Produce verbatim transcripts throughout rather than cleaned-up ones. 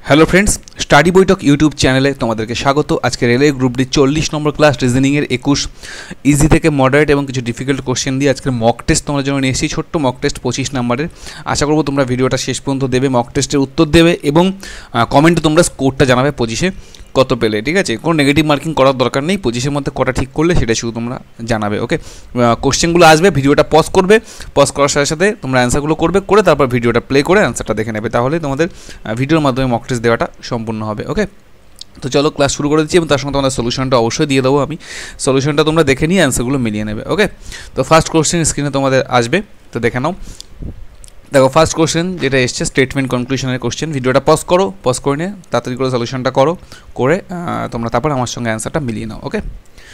Hello friends, study Baithak YouTube চ্যানেলে তোমাদেরকে স্বাগত। আজকে রেলওয়ে গ্রুপ ডি চল্লিশ নম্বর ক্লাস রিজনিংয়ের একুশ ইজি থেকে মডারেট এবং কিছু ডিফিকাল্ট কোশ্চেন দিয়ে আজকের মক টেস্ট তোমাদের জন্য নিয়ে এসেছি। ছোট্ট মক টেস্ট পঁচিশ নম্বরের। আশা করবো তোমরা ভিডিওটা শেষ পর্যন্ত দেবে, মক টেস্টের উত্তর দেবে এবং কমেন্টে তোমরা স্কোরটা জানাবে পঁচিশে কত পেলে। ঠিক আছে, কোনো নেগেটিভ মার্কিং করার দরকার নেই, পঁচিশের মধ্যে কটা ঠিক করলে সেটা শুধু তোমরা জানাবে। ওকে, কোশ্চেনগুলো আসবে, ভিডিওটা পজ করবে, পজ করার সাথে সাথে তোমরা অ্যান্সারগুলো করবে, করে তারপর ভিডিওটা প্লে করে অ্যান্সারটা দেখে নেবে, তাহলে তোমাদের ভিডিওর মাধ্যমে মক টেস্ট দেওয়াটা সম্পূর্ণ হবে। ওকে, তো চলো ক্লাস শুরু করে দিচ্ছি এবং তার সঙ্গে তোমাদের সলিউশনটা অবশ্যই দিয়ে দেবো আমি। সলিউশনটা তোমরা দেখে নিয়ে অ্যান্সারগুলো মিলিয়ে নেবে। ওকে, তো ফার্স্ট কোশ্চেন স্ক্রিনে তোমাদের আসবে, তো দেখে নাও। দেখো ফার্স্ট কোশ্চেন যেটা এসছে স্টেটমেন্ট কনক্লুশনের কোশ্চেন। ভিডিওটা পজ করো, পজ করে নিয়ে তাড়াতাড়ি করে সলিউশনটা করো, করে তোমরা তারপর আমার সঙ্গে অ্যান্সারটা মিলিয়ে নাও। ওকে,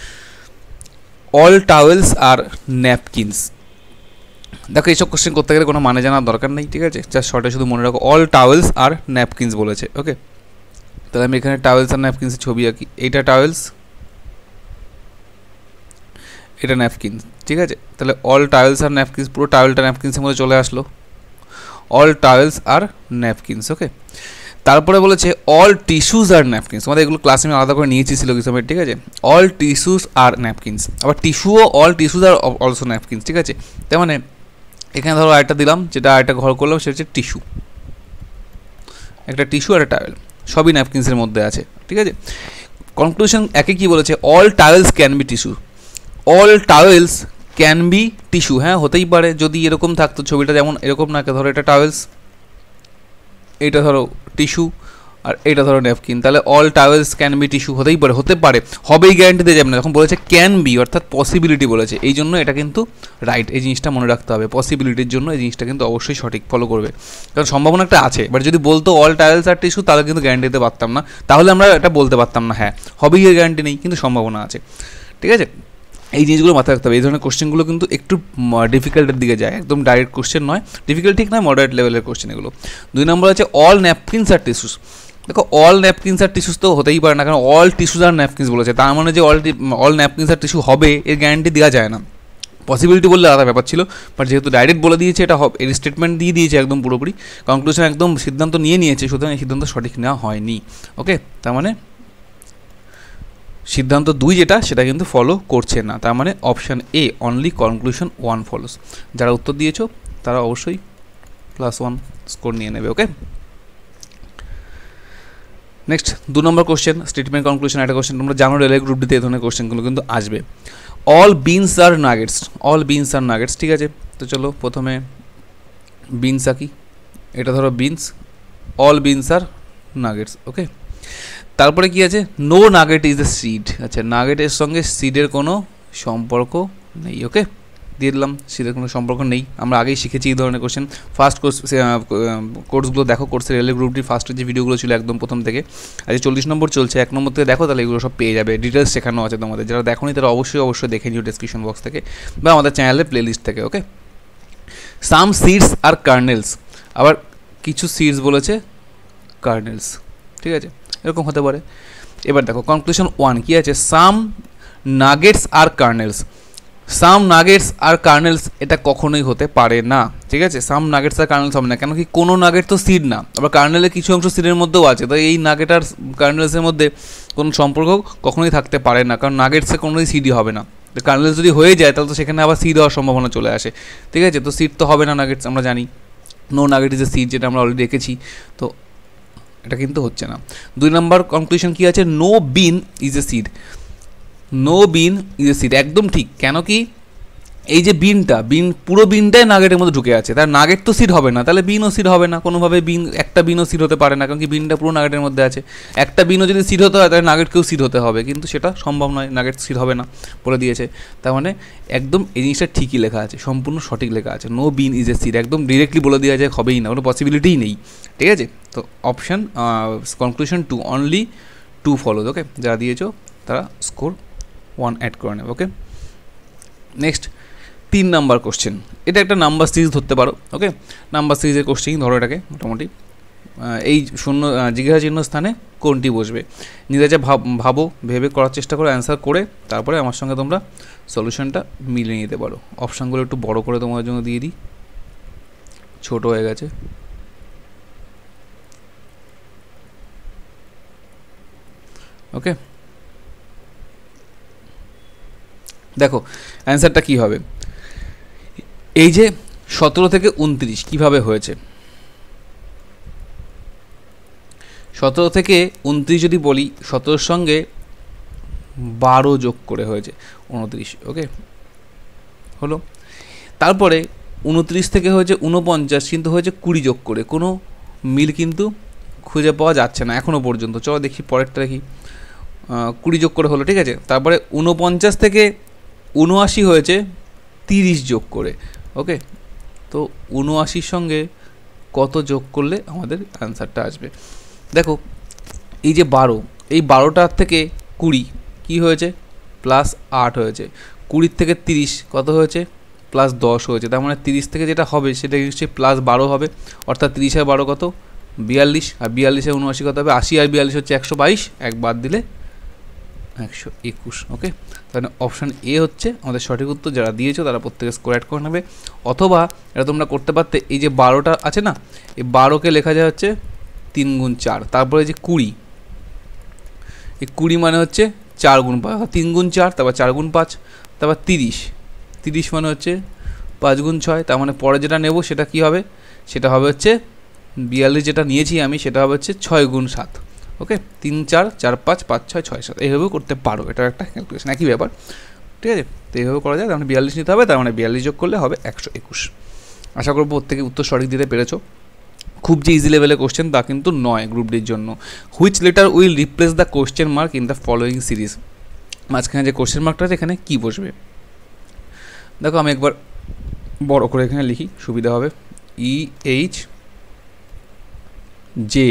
অল টাওয়েলস আর ন্যাপকিনস। দেখো এইসব কোশ্চেন করতে গেলে কোনো মানে জানার দরকার নেই, ঠিক আছে, জাস্ট শর্টে শুধু মনে রাখো অল টাওয়েলস আর ন্যাপকিনস বলেছে। ওকে, তাহলে আমি এখানে টাওয়েলস আর ন্যাপকিনসের ছবি আঁকি। এইটা টাওয়েলস, এটা ন্যাপকিনস, ঠিক আছে। তাহলে অল টাওয়েলস আর ন্যাপকিনস, পুরো টাওয়েলটা ন্যাপকিনসের মধ্যে চলে আসলো, অল টাওয়েলস আর ন্যাপকিনস। ওকে, তারপরে বলেছে অল টিস্যুস আর ন্যাপকিনস। আমাদের এগুলো ক্লাসে আমি আলাদা করে নিয়েছি ছিল কিছু, ঠিক আছে। অল টিস্যুস আর ন্যাপকিনস, আবার টিস্যুও অল টিস্যুস আর অলসো ন্যাপকিনস, ঠিক আছে। তার মানে এখানে ধরো আরেকটা দিলাম, যেটা আরেকটা ঘর করলাম, সেটা হচ্ছে টিস্যু, একটা টিস্যু আর একটা টাওয়েল, সবই ন্যাপকিনসের মধ্যে আছে, ঠিক আছে। কনক্লুশন একে কি বলেছে, all towels can be tissue. All towels can be tissue, হ্যাঁ হতেই পারে যদি এরকম থাকতো ছবিটা, যেমন এরকম না, ধরো এটা টাওয়েলস, এইটা ধরো টিস্যু আর এইটা ধরো ন্যাপকিন, তাহলে all towels can be tissue হতেই পারে, হতে পারে, হবেই গ্যারান্টি দিয়ে যাবে না। যখন বলেছে ক্যান বি অর্থাৎ পসিবিলিটি বলেছে, এই জন্য এটা কিন্তু রাইট, এই জিনিসটা মনে রাখতে হবে। পসিবিলিটির জন্য এই জিনিসটা কিন্তু অবশ্যই সঠিক ফলো করবে, কারণ সম্ভাবনা একটা আছে। বাট যদি বলতো অল টাওয়েলস আর টিস্যু, তাহলে কিন্তু গ্যারান্টি দিতে পারতাম না, তাহলে আমরা এটা বলতে পারতাম না হ্যাঁ হবেই এর গ্যারান্টি নেই, কিন্তু সম্ভাবনা আছে, ঠিক আছে। এই জিনিসগুলো মাথায় রাখতে হবে। এই ধরনের কোশ্চেনগুলো কিন্তু একটু ডিফিকাল্টের দিকে যায়, একদম ডাইরেক্ট কোশ্চেন নয়, ডিফিকাল্ট ঠিক নয়, মডারেট লেভেলের কোশ্চেন এগুলো। দুই নম্বর আছে অল ন্যাপকিনস আর টিস্যুস। দেখো অল ন্যাপকিনস আর টিস্যুস তো হতেই পারে না, কারণ অল টিস্যুস আর ন্যাপকিনস বলেছে, তার মানে যে অল অল ন্যাপকিনস আর টিস্যু হবে এর গ্যারান্টি দেওয়া যায় না। পসিবিলিটি বললে আলাদা ব্যাপার ছিল, বাট যেহেতু ডাইরেক্ট বলে দিয়েছে এটা হবে, এর স্টেটমেন্ট দিয়ে দিয়েছে একদম পুরোপুরি, কনক্লুশন একদম সিদ্ধান্ত নিয়ে নিয়েছে, সুতরাং এই সিদ্ধান্ত সঠিক নেওয়া হয়নি। ওকে, তার মানে সিদ্ধান্ত দুই যেটা সেটা কিন্তু ফলো করছে না, তার মানে option A only conclusion one follows. যারা উত্তর দিয়েছো তারা অবশ্যই প্লাস ওয়ান স্কোর নিয়ে নেবে। ওকে, নেক্সট দু নম্বর কোশ্চেন স্টেটমেন্ট কনক্লুশন। একটা কোশ্চেন তোমরা জানো রেলওয়ে গ্রুপ ডিতে এই ধরনের কোশ্চেনগুলো কিন্তু আসবে। অল বিনস আর নাগেটস, অল বিনস আর নাগেটস, ঠিক আছে। তো চলো প্রথমে বিনস আঁকি, এটা ধরো বিনস, অল বিনস আর নাগেটস। ওকে, তারপরে কি আছে, no nugget is a seed. আচ্ছা, নাগেটের সঙ্গে সিডের কোনো সম্পর্ক নেই। ওকে, দিয়ে দিলাম সিডের কোনো সম্পর্ক নেই, আমরা আগেই শিখেছি এই ধরনের কোশ্চেন। ফার্স্ট কোর্স কোর্সগুলো দেখো, কোর্সের রেলওয়ে গ্রুপটির ফার্স্টের যে ভিডিওগুলো ছিল একদম প্রথম থেকে, আজকে চল্লিশ নম্বর চলছে, এক নম্বর থেকে দেখো, তাহলে এগুলো সব পেয়ে যাবে, ডিটেলস শেখানো আছে তোমাদের। যারা দেখোনি তারা অবশ্যই অবশ্যই দেখে নিও ডেসক্রিপশন বক্স থেকে বা আমাদের চ্যানেলের প্লেলিস্ট থেকে। ওকে, সাম সিডস আর কার্নেলস, আবার কিছু সিডস বলেছে কার্নেলস, ঠিক আছে, এরকম হতে পারে। এবার দেখো কনক্লুশন ওয়ান কী আছে, সাম নাগেটস আর কার্নেলস। সাম নাগেটস আর কার্নেলস এটা কখনোই হতে পারে না, ঠিক আছে। সাম নাগেটস আর কার্নেলস হবে না, কেন কি কোনো নাগেট তো সিড না, আবার কার্নেলের কিছু অংশ সিডের মধ্যেও আছে, তো এই নাগেট আর কার্নেলসের মধ্যে কোনো সম্পর্ক কখনোই থাকতে পারে না, কারণ নাগেটসে কোনোই সিডই হবে না। কার্নেলস যদি হয়ে যায় তাহলে তো সেখানে আবার সিড হওয়ার সম্ভাবনা চলে আসে, ঠিক আছে। তো সিড তো হবে না নাগেটস, আমরা জানি no nugget is a seed, যেটা আমরা অলরেডি দেখেছি, তো এটা কিন্তু হচ্ছে না। দুই নম্বর কনক্লুশন কী আছে, no bean is a seed. No bean is a seed একদম ঠিক, কেন কি এই যে বিনটা, বিন পুরো বিনটাই নাগেটের মধ্যে ঢুকে আছে, তার নাগেট তো সিড হবে না, তাহলে বিনও সিড হবে না কোনোভাবে। বিন একটা বিনও সিড হতে পারে না, কারণ কি বিনটা পুরো নাগেটের মধ্যে আছে। একটা বিনও যদি সিড হতে হয় তাহলে নাগেটকেও সিড হতে হবে, কিন্তু সেটা সম্ভব নয়, নাগেট সিড হবে না বলে দিয়েছে। তার মানে একদম এই জিনিসটা ঠিকই লেখা আছে, সম্পূর্ণ সঠিক লেখা আছে, no bean is a seed, একদম ডিরেক্টলি বলে দেওয়া যায় হবেই না, কোনো পসিবিলিটিই নেই, ঠিক আছে। তো option conclusion two only two follows. Okay, যারা দিয়েছো তারা স্কোর ওয়ান অ্যাড করে নেবে। ওকে, নেক্সট তিন নাম্বার কোশ্চেন, এটা একটা নাম্বার সিরিজ ধরতে পারো। ওকে, নাম্বার সিরিজের কোশ্চেন ধরো এটাকে, মোটামুটি এই শূন্য জিজ্ঞাসা চিহ্ন স্থানে কোনটি বসবে, নিজে ভাব ভাবো ভেবে করার চেষ্টা করো, অ্যান্সার করে তারপরে আমার সঙ্গে তোমরা সলিউশনটা মিলিয়ে নিতে পারো। অপশানগুলো একটু বড় করে তোমাদের জন্য দিয়ে দিই, ছোট হয়ে গেছে। ওকে, দেখো অ্যান্সারটা কী হবে। এই যে সতেরো থেকে উনত্রিশ কীভাবে হয়েছে, সতেরো থেকে উনত্রিশ যদি বলি, সতেরোর সঙ্গে বারো যোগ করে হয়েছে উনত্রিশ। ওকে, হলো। তারপরে উনত্রিশ থেকে হয়েছে উনপঞ্চাশ, কিন্তু হয়েছে কুড়ি যোগ করে, কোনো মিল কিন্তু খুঁজে পাওয়া যাচ্ছে না এখনও পর্যন্ত। চলো দেখি পরেরটা দেখি, কুড়ি যোগ করে হলো, ঠিক আছে। তারপরে উনপঞ্চাশ থেকে উনআশি হয়েছে তিরিশ যোগ করে। ওকে, তো উনআশির সঙ্গে কত যোগ করলে আমাদের অ্যান্সারটা আসবে। দেখো এই যে বারো, এই বারোটার থেকে কুড়ি কি হয়েছে, প্লাস আট হয়েছে। কুড়ির থেকে তিরিশ কত হয়েছে, প্লাস দশ হয়েছে। তার মানে তিরিশ থেকে যেটা হবে সেটা নিশ্চয়ই প্লাস বারো হবে, অর্থাৎ তিরিশ আর বারো কত, বিয়াল্লিশ। আর বিয়াল্লিশে উনআশি কত হবে, আশি আর বিয়াল্লিশ হচ্ছে একশো বাইশ, এক বাদ দিলে একশো একুশ। ওকে, তাহলে অপশান এ হচ্ছে আমাদের সঠিক উত্তর। যারা দিয়েছো তারা প্রত্যেকে স্কোর অ্যাড করে নেবে। অথবা এটা তোমরা করতে পারতে, এই যে বারোটা আছে না, এই বারোকে লেখা যায় হচ্ছে তিন গুণ চার, তারপরে যে কুড়ি, এই কুড়ি মানে হচ্ছে চার গুণ পাঁচ, তিন গুণ চার, তারপর চার গুণ পাঁচ, তারপর তিরিশ, তিরিশ মানে হচ্ছে পাঁচ গুণ ছয়। তার মানে পরে যেটা নেব সেটা কি হবে, সেটা হবে হচ্ছে বিয়াল্লিশ, যেটা নিয়েছি আমি সেটা হবে হচ্ছে ছয় গুণ সাত। ওকে, তিন চার, চার পাঁচ, পাঁচ ছয়, ছয় সাত, এইভাবেও করতে পারো। এটা একটা ক্যালকুলেশন, একই ব্যাপার, ঠিক আছে। তো এইভাবে করা যায়। তার মানে বিয়াল্লিশ নিতে হবে, তার মানে বিয়াল্লিশ যোগ করলে হবে একশো একুশ। আশা করবো প্রত্যেকে উত্তর সঠিক দিতে পেরেছো। খুব যে ইজি লেভেলের কোশ্চেন তা কিন্তু নয় গ্রুপ ডির জন্য। Which letter will replace the question mark in the following series, মাঝখানে যে কোশ্চেন মার্কটা আছে এখানে কী বসবে। দেখো আমি একবার বড় করে এখানে লিখি, সুবিধা হবে। ই এইচ জে,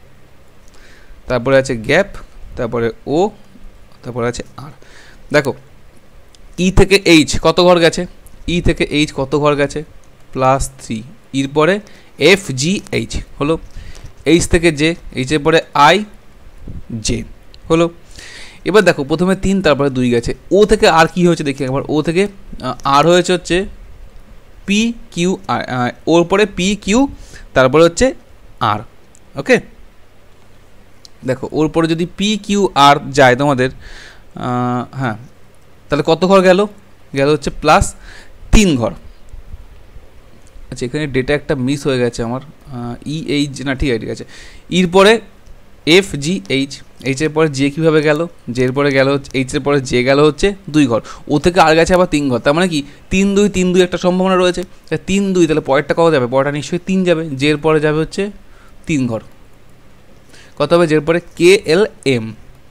তারপরে আছে গ্যাপ, তারপরে ও, তারপরে আছে আর। দেখো ই থেকে এইচ কত ঘর গেছে, ই থেকে এইচ কত ঘর গেছে, প্লাস থ্রি। এর পরে এফ জি এইচ হলো, এইচ থেকে জে, এইচের পরে আই জে হলো। এবার দেখো প্রথমে তিন, তারপরে দুই গেছে। ও থেকে আর কি হয়েছে দেখি একবার। ও থেকে আর হয়েছে হচ্ছে পি কিউ আর, ওর পরে পি কিউ, তারপরে হচ্ছে আর। ওকে, দেখো ওর পরে যদি পি কিউ আর যায় তোমাদের, হ্যাঁ, তাহলে কত ঘর গেল, গেল হচ্ছে প্লাস তিন ঘর। আচ্ছা এখানে ডেটা একটা মিস হয়ে গেছে আমার, ই এইচ না, ঠিক আছে ঠিক আছে। এর পরে এফ জি এইচ, এইচের পরে জে কীভাবে গেল, জের পরে গেল হচ্ছে এইচের পরে জে গেল হচ্ছে দুই ঘর, ও থেকে আর গেছে আবার তিন ঘর। তার মানে কি তিন দুই, তিন দুই একটা সম্ভাবনা রয়েছে, তিন দুই, তাহলে পরেরটা কত যাবে, পরেরটা নিশ্চয়ই তিন যাবে। জের পরে যাবে হচ্ছে তিন ঘর, কত হবে, জের পরে K L M.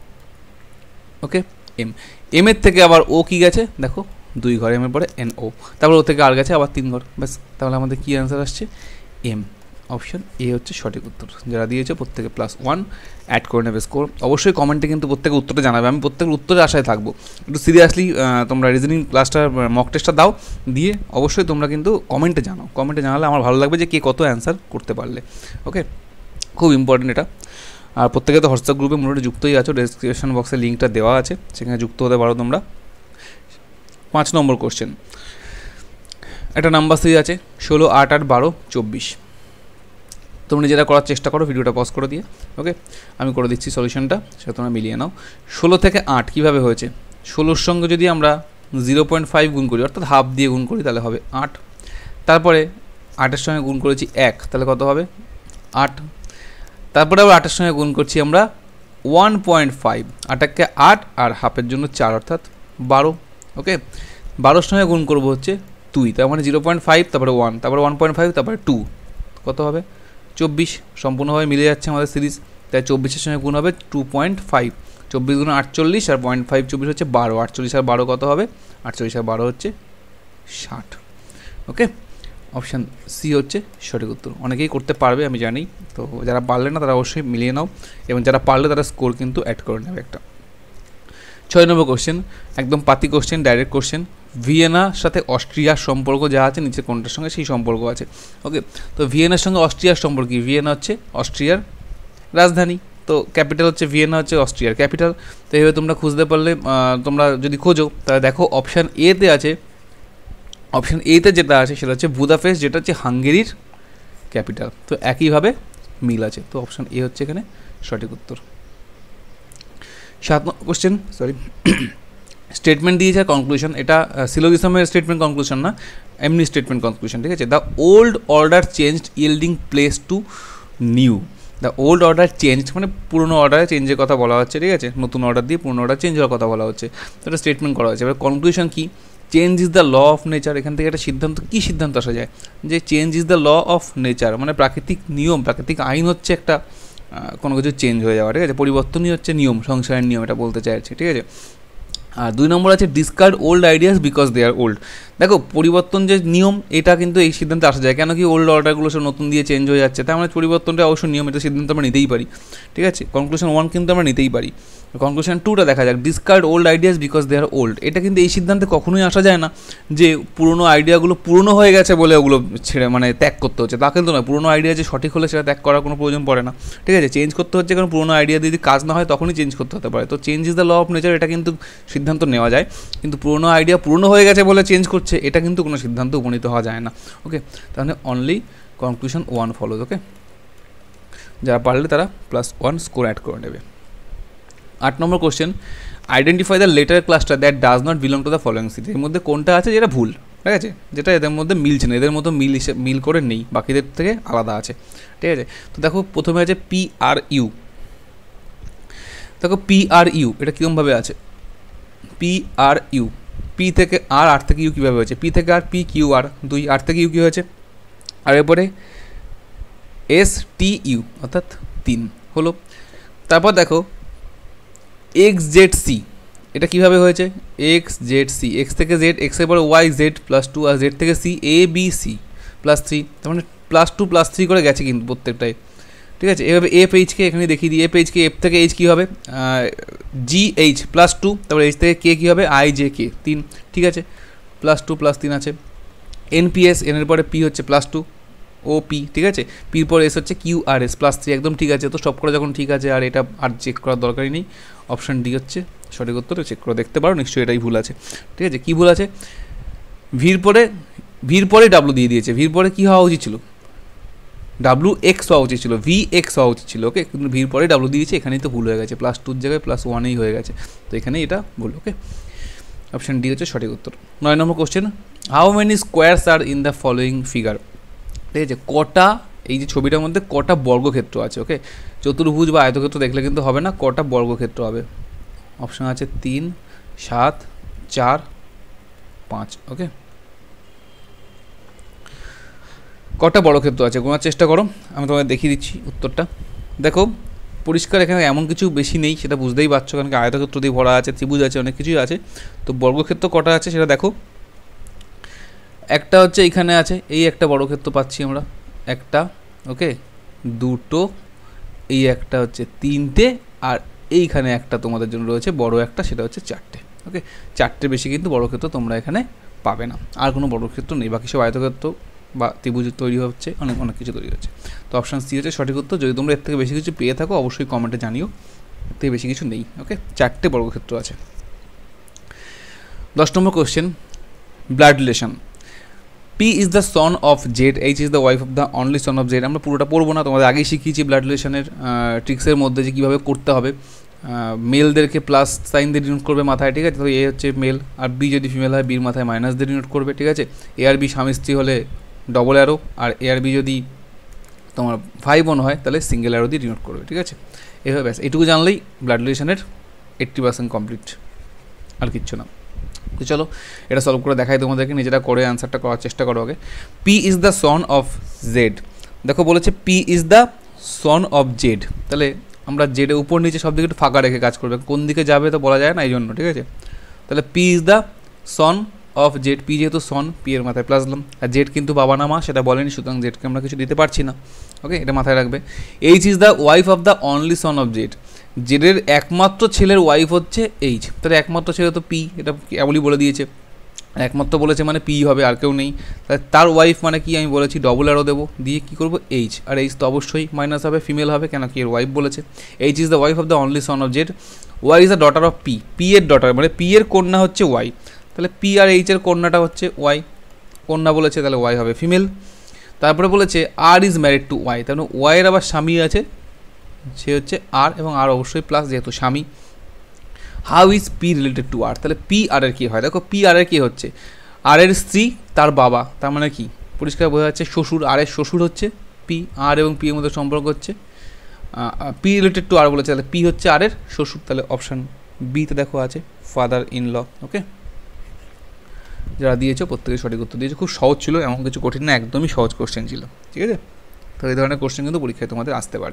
Okay, M, M এর থেকে আবার ও কি গেছে দেখো দুই ঘর, এম এর পরে এন ও, তারপর ও থেকে আর গেছে আবার তিন ঘর, ব্যাস। তাহলে আমাদের কী অ্যান্সার আসছে, এম। অপশান এ হচ্ছে সঠিক উত্তর। যারা দিয়েছে প্রত্যেকে প্লাস ওয়ান অ্যাড করে নেবে স্কোর। অবশ্যই কমেন্টে কিন্তু প্রত্যেকের উত্তরটা জানাবে, আমি প্রত্যেকের উত্তরের আশায় থাকবো। একটু সিরিয়াসলি তোমরা রিজনিং ক্লাসটা মক টেস্টটা দাও, দিয়ে অবশ্যই তোমরা কিন্তু কমেন্টে জানাও। কমেন্টে জানালে আমার ভালো লাগবে যে কে কত অ্যান্সার করতে পারলে। ওকে, খুব ইম্পর্টেন্ট এটা। আর প্রত্যেকে তো হোয়াটসঅ্যাপ গ্রুপে মোটামুটি যুক্তই আছো, ডেসক্রিপশন বক্সে লিঙ্কটা দেওয়া আছে, সেখানে যুক্ত হতে পারো তোমরা। পাঁচ নম্বর কোশ্চেন, একটা নাম্বার সিরিজ আছে ষোলো, আট, আট, বারো, চব্বিশ। তোমরা নিজেরা করার চেষ্টা করো ভিডিওটা পজ করে দিয়ে। ওকে, আমি করে দিচ্ছি সলিউশনটা, সেটা তোমরা মিলিয়ে নাও। ষোলো থেকে আট কীভাবে হয়েছে, ষোলোর সঙ্গে যদি আমরা জিরো পয়েন্ট ফাইভ গুণ করি, অর্থাৎ হাফ দিয়ে গুণ করি, তাহলে হবে আট। তারপরে আটের সঙ্গে গুণ করেছি এক, তাহলে কত হবে আট। তারপরে আবার আটের সঙ্গে গুণ করছি আমরা ওয়ান পয়েন্ট ফাইভ, আটাকে আট আর হাফের জন্য চার, অর্থাৎ বারো। ওকে, বারোর সঙ্গে গুণ করবো হচ্ছে দুই, তার মানে জিরো পয়েন্ট ফাইভ, তারপরে ওয়ান, তারপরে ওয়ান পয়েন্ট ফাইভ, তারপরে টু, কত হবে চব্বিশ। সম্পূর্ণভাবে মিলে যাচ্ছে আমাদের সিরিজ, তাই চব্বিশের সঙ্গে গুণ হবে টু পয়েন্ট ফাইভ, চব্বিশ গুণ আটচল্লিশ, আর পয়েন্ট ফাইভ চব্বিশ হচ্ছে বারো, আটচল্লিশ আর বারো কত হবে, আটচল্লিশ আর বারো হচ্ছে ষাট। ওকে, অপশান সি হচ্ছে সঠিক উত্তর। অনেকেই করতে পারবে আমি জানি, তো যারা পারলে না তারা অবশ্যই মিলিয়ে নাও, এবং যারা পারলে তারা স্কোর কিন্তু অ্যাড করে নেবে একটা। ছয় নম্বর কোশ্চেন, একদম পাতি কোশ্চেন, ডাইরেক্ট কোশ্চেন। ভিয়েনার সাথে অস্ট্রিয়ার সম্পর্ক যা আছে নিচে কোনটার সঙ্গে সেই সম্পর্ক আছে। ওকে, তো ভিয়েনার সঙ্গে অস্ট্রিয়ার সম্পর্ক কি, ভিয়েনা হচ্ছে অস্ট্রিয়ার রাজধানী, তো ক্যাপিটাল হচ্ছে ভিয়েনা, হচ্ছে অস্ট্রিয়ার ক্যাপিটাল। তো এইভাবে তোমরা খুঁজতে পারলে, তোমরা যদি খোঁজো তাহলে দেখো অপশান এতে আছে, অপশান এতে যেটা আছে সেটা হচ্ছে বুদাপেস্ট, যেটা হচ্ছে হাঙ্গেরির ক্যাপিটাল। তো একইভাবে মিল আছে, তো অপশান এ হচ্ছে এখানে সঠিক উত্তর। সাত নম্বর কোশ্চেন, সরি, স্টেটমেন্ট দিয়েছে কনক্লুশন, এটা সিলোজিজমের স্টেটমেন্ট কনক্লুশন না, এমনি স্টেটমেন্ট কনক্লুশন, ঠিক আছে। The old order changed yielding place to new, the old order change মানে পুরনো অর্ডারে চেঞ্জের কথা বলা হচ্ছে, ঠিক আছে, নতুন অর্ডার দিয়ে পুরনো অর্ডার চেঞ্জ হওয়ার কথা বলা হচ্ছে, তো এটা স্টেটমেন্ট করা হচ্ছে। এবার কনক্লুশন কী, change is the law of nature, এখান থেকে একটা সিদ্ধান্ত, কী সিদ্ধান্ত আসা যায় যে change is the law of nature মানে প্রাকৃতিক নিয়ম, প্রাকৃতিক আইন হচ্ছে একটা কোনো কিছু চেঞ্জ হয়ে যাওয়া, ঠিক আছে, পরিবর্তনই হচ্ছে নিয়ম, সংসারের নিয়ম, এটা বলতে চাইছে, ঠিক আছে। আর দুই নম্বর আছে discard old ideas because they are old. দেখো পরিবর্তন যে নিয়ম, এটা কিন্তু এই সিদ্ধান্তে আসা যায়, কেন কি ওল্ড অর্ডারগুলো সব নতুন দিয়ে চেঞ্জ হয়ে যাচ্ছে, তার মানে পরিবর্তনটা অবশ্যই নিয়ম, এটা সিদ্ধান্ত আমরা নিতেই পারি, ঠিক আছে। কনক্লুশন ওয়ান কিন্তু আমরা নিতেই পারি। কনক্লুশন টুটা দেখা যাক, discard old ideas because they are old, এটা কিন্তু এই সিদ্ধান্তে কখনোই আসা যায় না যে পুরনো আইডিয়াগুলো পুরনো হয়ে গেছে বলে ওগুলো ছেড়ে মানে ত্যাগ করতে হচ্ছে, তা কিন্তু নয়, পুরনো আইডিয়া যে সঠিক হলে সেটা ত্যাগ করার কোনো প্রয়োজন পড়ে না, ঠিক আছে, চেঞ্জ করতে হচ্ছে, কারণ পুরনো আইডিয়া যদি কাজ না হয় তখনই চেঞ্জ করতে হতে পারে, তো change is the law of nature, এটা কিন্তু সিদ্ধান্ত নেওয়া যায়, কিন্তু পুরনো আইডিয়া পুরনো হয়ে গেছে বলে চেঞ্জ করছে এটা কিন্তু কোনো সিদ্ধান্ত উপনীত হওয়া যায় না, ওকে। তাহলে only conclusion one follows, okay, যারা পারলে তারা প্লাস ওয়ান স্কোর অ্যাড করে নেবে। আট নম্বর question, identify the letter cluster that does not belong to the following city, এর মধ্যে কোনটা আছে যেটা ভুল, ঠিক আছে, যেটা এদের মধ্যে মিলছে না, এদের মতো মিল হিসেবে মিল করে নেই, বাকিদের থেকে আলাদা আছে, ঠিক আছে। তো দেখো প্রথমে আছে পি আর ইউ, দেখো পি আর ইউ এটা কীরকমভাবে আছে, পি আর ইউ, পি থেকে আর, আর থেকে ইউ কীভাবে হয়েছে, পি থেকে আর, পি কিউ আর দুই, আর থেকে ইউ কী হয়েছে, আর এরপরে এস টি ইউ অর্থাৎ তিন হলো। তারপর দেখো এক্স জেড সি, এটা কীভাবে হয়েছে, এক্স জেড সি, এক্স থেকে জেড, এক্সের পরে ওয়াই জেড প্লাস টু, আর জেড থেকে C A B C plus three, তার মানে প্লাস টু প্লাস থ্রি করে গেছে কিন্তু প্রত্যেকটাই, ঠিক আছে। এভাবে এফ এইচকে এখানে দেখিয়ে দিই, এফ এইচকে, এফ থেকে এইচ কী হবে, জি এইচ প্লাস টু, তারপরে এইচ থেকে কে কী হবে, আই জে কে তিন, ঠিক আছে, প্লাস টু প্লাস তিন আছে। এনপিএস, এনের পরে পি হচ্ছে প্লাস টু, ও পি, ঠিক আছে, পির পর এস হচ্ছে Q R S plus three, একদম ঠিক আছে। তো সব করে যখন ঠিক আছে আর এটা আর চেক করার দরকারই নেই, অপশান ডি হচ্ছে সঠিক উত্তর, চেক করে দেখতে পারো, নিশ্চয়ই এটাই ভুল আছে, ঠিক আছে। কী ভুল আছে, ভির পরে, ভির পরে ডাব্লু দিয়ে দিয়েছে, ভির পরে কী হওয়া উচিত ছিল, ডাব্লু এক্স হওয়া উচিত ছিল, ভি এক্স হওয়া উচিত ছিল, ওকে, কিন্তু ভির পরে ডাব্লু দিয়েছে, এখানেই তো ভুল হয়ে গেছে, প্লাস টুর জায়গায় প্লাস ওয়ানেই হয়ে গেছে, তো এখানে এটা ভুল, ওকে, অপশান ডি হচ্ছে সঠিক উত্তর। নয় নম্বর question, how many squares are in the following figure, ঠিক আছে, কটা এই যে ছবিটার মধ্যে কটা বর্গক্ষেত্র আছে, ওকে, চতুর্ভুজ বা আয়তক্ষেত্র দেখলে কিন্তু হবে না, কটা বর্গক্ষেত্র হবে, অপশান আছে তিন, সাত, চার, পাঁচ, ওকে, কটা বর্গক্ষেত্র আছে গোনার চেষ্টা করো, আমি তোমাদের দেখিয়ে দিচ্ছি উত্তরটা। দেখো পরিষ্কার এখানে এমন কিছু বেশি নেই, সেটা বুঝতেই পারছো, কারণ আয়তক্ষেত্র দিয়ে ভরা আছে, ত্রিভুজ আছে, অনেক কিছুই আছে, তো বর্গক্ষেত্র কটা আছে সেটা দেখো, একটা হচ্ছে এইখানে আছে, এই একটা বর্গক্ষেত্র পাচ্ছি আমরা একটা, ওকে, দুটো, এই একটা হচ্ছে তিনটে, আর এইখানে একটা তোমাদের জন্য রয়েছে বড় একটা, সেটা হচ্ছে চারটে, ওকে, চারটে বেশি কিন্তু বর্গক্ষেত্র তোমরা এখানে পাবে না, আর কোনো বর্গক্ষেত্র নেই, বাকি সব আয়তক্ষেত্র বা ত্রিভুজ তৈরি হচ্ছে, অনেক অনেক কিছু তৈরি হচ্ছে, তো অপশান সি হচ্ছে সঠিক উত্তর। যদি তোমরা এর থেকে বেশি কিছু পেয়ে থাকো অবশ্যই কমেন্টে জানিও, এর থেকে বেশি কিছু নেই, ওকে, চারটে বর্গক্ষেত্র আছে। দশ নম্বর question, blood relation, P is the son of Z, H is the wife of the only son of Z, আমরা পুরোটা পড়বো না, তোমাদের আগেই শিখিয়েছি ব্লাড রিলেশনের ট্রিক্সের মধ্যে যে কীভাবে করতে হবে, মেলদেরকে প্লাস সাইন দিয়ে ডিনোট করবে মাথায়, ঠিক আছে, তো এ হচ্ছে মেল, আর বি যদি ফিমেল হয় বির মাথায় মাইনাস দিয়ে ডিনোট করবে, ঠিক আছে, এ আর বি স্বামী স্ত্রী হলে ডবল অ্যারো, আর এ আর বি যদি তোমার ভাই বোন হয় তাহলে সিঙ্গেল অ্যারো দিয়ে ডিনোট করবে, ঠিক আছে, এভাবে ব্যাস এইটুকু জানলেই ব্লাড রিলেশনের এইট্টি পার্সেন্ট কমপ্লিট, আর কিচ্ছু না। তো চলো এটা সলভ করে দেখাই তোমাদেরকে, নিজেরা করে অ্যান্সারটা করার চেষ্টা করো আগে। P is the son of Z, দেখো বলেছে P is the son of Z, তাহলে আমরা জেডের উপর নিচে সব দিকে একটু ফাঁকা রেখে কাজ করবে, কোন দিকে যাবে তো বলা যায় না এই জন্য, ঠিক আছে, তাহলে P is the son of Z, P যেহেতু সন, পি এর মাথায় প্লাস দিলাম, আর জেড কিন্তু বাবা না মা সেটা বলেনি, সুতরাং জেডকে আমরা কিছু দিতে পারছি না, ওকে, এটা মাথায় রাখবে। H is the wife of the only son of Z, জেডের একমাত্র ছেলের ওয়াইফ হচ্ছে এইচ, তাহলে একমাত্র ছেলে তো পি, এটা কেবলই বলে দিয়েছে, একমাত্র বলেছে মানে পি হবে, আর কেউ নেই, তাহলে তার ওয়াইফ মানে কি আমি বলেছি ডবল অ্যারো দেবো, দিয়ে কী করবো এইচ, আর এইচ তো অবশ্যই মাইনাস হবে, ফিমেল হবে, কেন কি এর ওয়াইফ বলেছে, H is the wife of the only son of Z, Y is the daughter of P, P এর ডটার মানে পি এর কন্যা হচ্ছে ওয়াই, তাহলে পি আর এইচের কন্যাটা হচ্ছে ওয়াই, কন্যা বলেছে তাহলে ওয়াই হবে ফিমেল। তারপরে বলেছে R is married to Y, তার মানে ওয়াইয়ের আবার স্বামী আছে, সে হচ্ছে আর, এবং আর অবশ্যই প্লাস যেহেতু স্বামী, how is P related to R, তাহলে পি আর এর কী হয়, দেখো পি আর এর কী হচ্ছে, আর এর স্ত্রী তার বাবা, তার মানে কি পরিষ্কার বোঝা যাচ্ছে শ্বশুর, আর এর শ্বশুর হচ্ছে পি, আর এবং পি এর মধ্যে সম্পর্ক হচ্ছে পি রিলেটেড টু আর বলেছে, তাহলে পি হচ্ছে আর এর শ্বশুর, তাহলে অপশান বিতে দেখো আছে ফাদার ইন ল। ওকে, যারা দিয়েছো প্রত্যেকে সঠিক উত্তর দিয়েছে, খুব সহজ ছিল, এমন কিছু কঠিন না, একদমই সহজ কোশ্চেন ছিল, ঠিক আছে। তো এই ধরনের কোশ্চেন কিন্তু পরীক্ষায় তোমাদের আসতে পারে,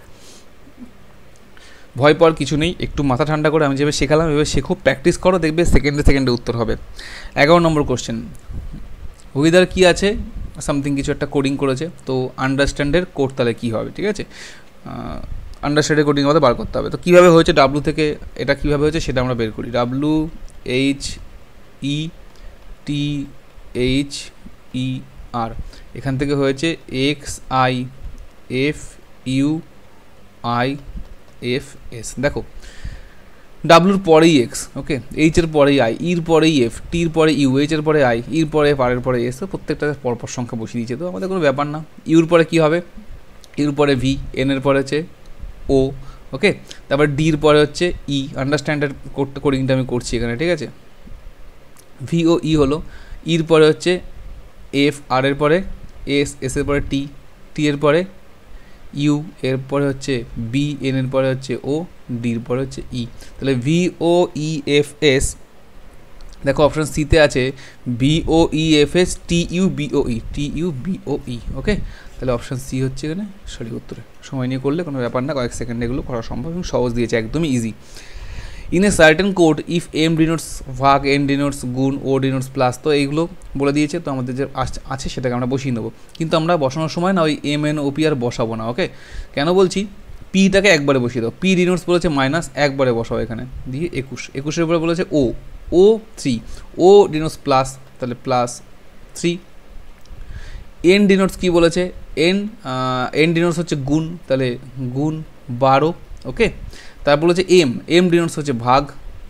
ভয় পাওয়ার কিছু নেই, একটু মাথা ঠান্ডা করে আমি যেভাবে শেখালাম এভাবে শেখো, প্র্যাকটিস করো, দেখবে সেকেন্ডে সেকেন্ডে উত্তর হবে। এগারো নম্বর কোশ্চেন, হুইদার কী আছে, সামথিং কিছু একটা কোডিং করেছে, তো আন্ডারস্ট্যান্ডের কোড তাহলে কী হবে, ঠিক আছে, আন্ডারস্ট্যান্ডের কোডিং আমাদের বার করতে হবে। তো কীভাবে হয়েছে ডাব্লু থেকে এটা কীভাবে হয়েছে সেটা আমরা বের করি, W H E T H E R, এখান থেকে হয়েছে X I F U I F S, দেখো ডাব্লুর পরেই এক্স, ওকে, এইচের পরেই আই, ইর পরেই এফ, টির পরে ইউ, এইচের পরে আই, ইর পরে এফ, আরের পরে এস, তো প্রত্যেকটা পরপর সংখ্যা বসিয়ে দিয়েছে, তো আমাদের কোনো ব্যাপার না। ইউর পরে কী হবে, ইউর পরে ভি, এনের পরে হচ্ছে ও, ওকে, তারপর ডির পরে হচ্ছে ই, আন্ডারস্ট্যান্ডের কোডটা কোডিংটা আমি করছি এখানে, ঠিক আছে, ভি ও ই হলো, ইর পরে হচ্ছে এফ, আর এর পরে এস, এসের পরে টি, টি এর পরে ইউ, এর পরে হচ্ছে বি, এন এর পরে হচ্ছে ও, ডির পরে হচ্ছে ই, তাহলে V O E F S, দেখো অপশান সিতে আছে V O E F S T U B O E, T U B O E, okay, তাহলে অপশান সি হচ্ছে এখানে সঠিক উত্তরে, সময় নিয়ে করলে কোনো ব্যাপার না, কয়েক সেকেন্ডে এগুলো করা সম্ভব এবং সহজ দিয়েছে, একদমই easy. In a certain code if M denotes ভাগ, এন ডিনোটস গুণ, ও ডিনোটস প্লাস, তো এইগুলো বলে দিয়েছে, তো আমাদের যে আছে সেটাকে আমরা বসিয়ে নেবো, কিন্তু আমরা বসানোর সময় না ওই এম এন ওপি আর বসাবো না, ওকে, কেন বলছি, পিটাকে একবারে বসিয়ে দাও, পি ডিনোটস বলেছে মাইনাস, একবারে বসাও এখানে, দিয়ে একুশ, একুশের উপরে বলেছে O, O three, O denotes plus, তাহলে প্লাস থ্রি, এন ডিনোটস কী বলেছে, এন এন ডিনোটস হচ্ছে গুণ, তাহলে গুণ বারো, ওকে, তারপর হচ্ছে এম, এম ডিনোটস হচ্ছে ভাগ,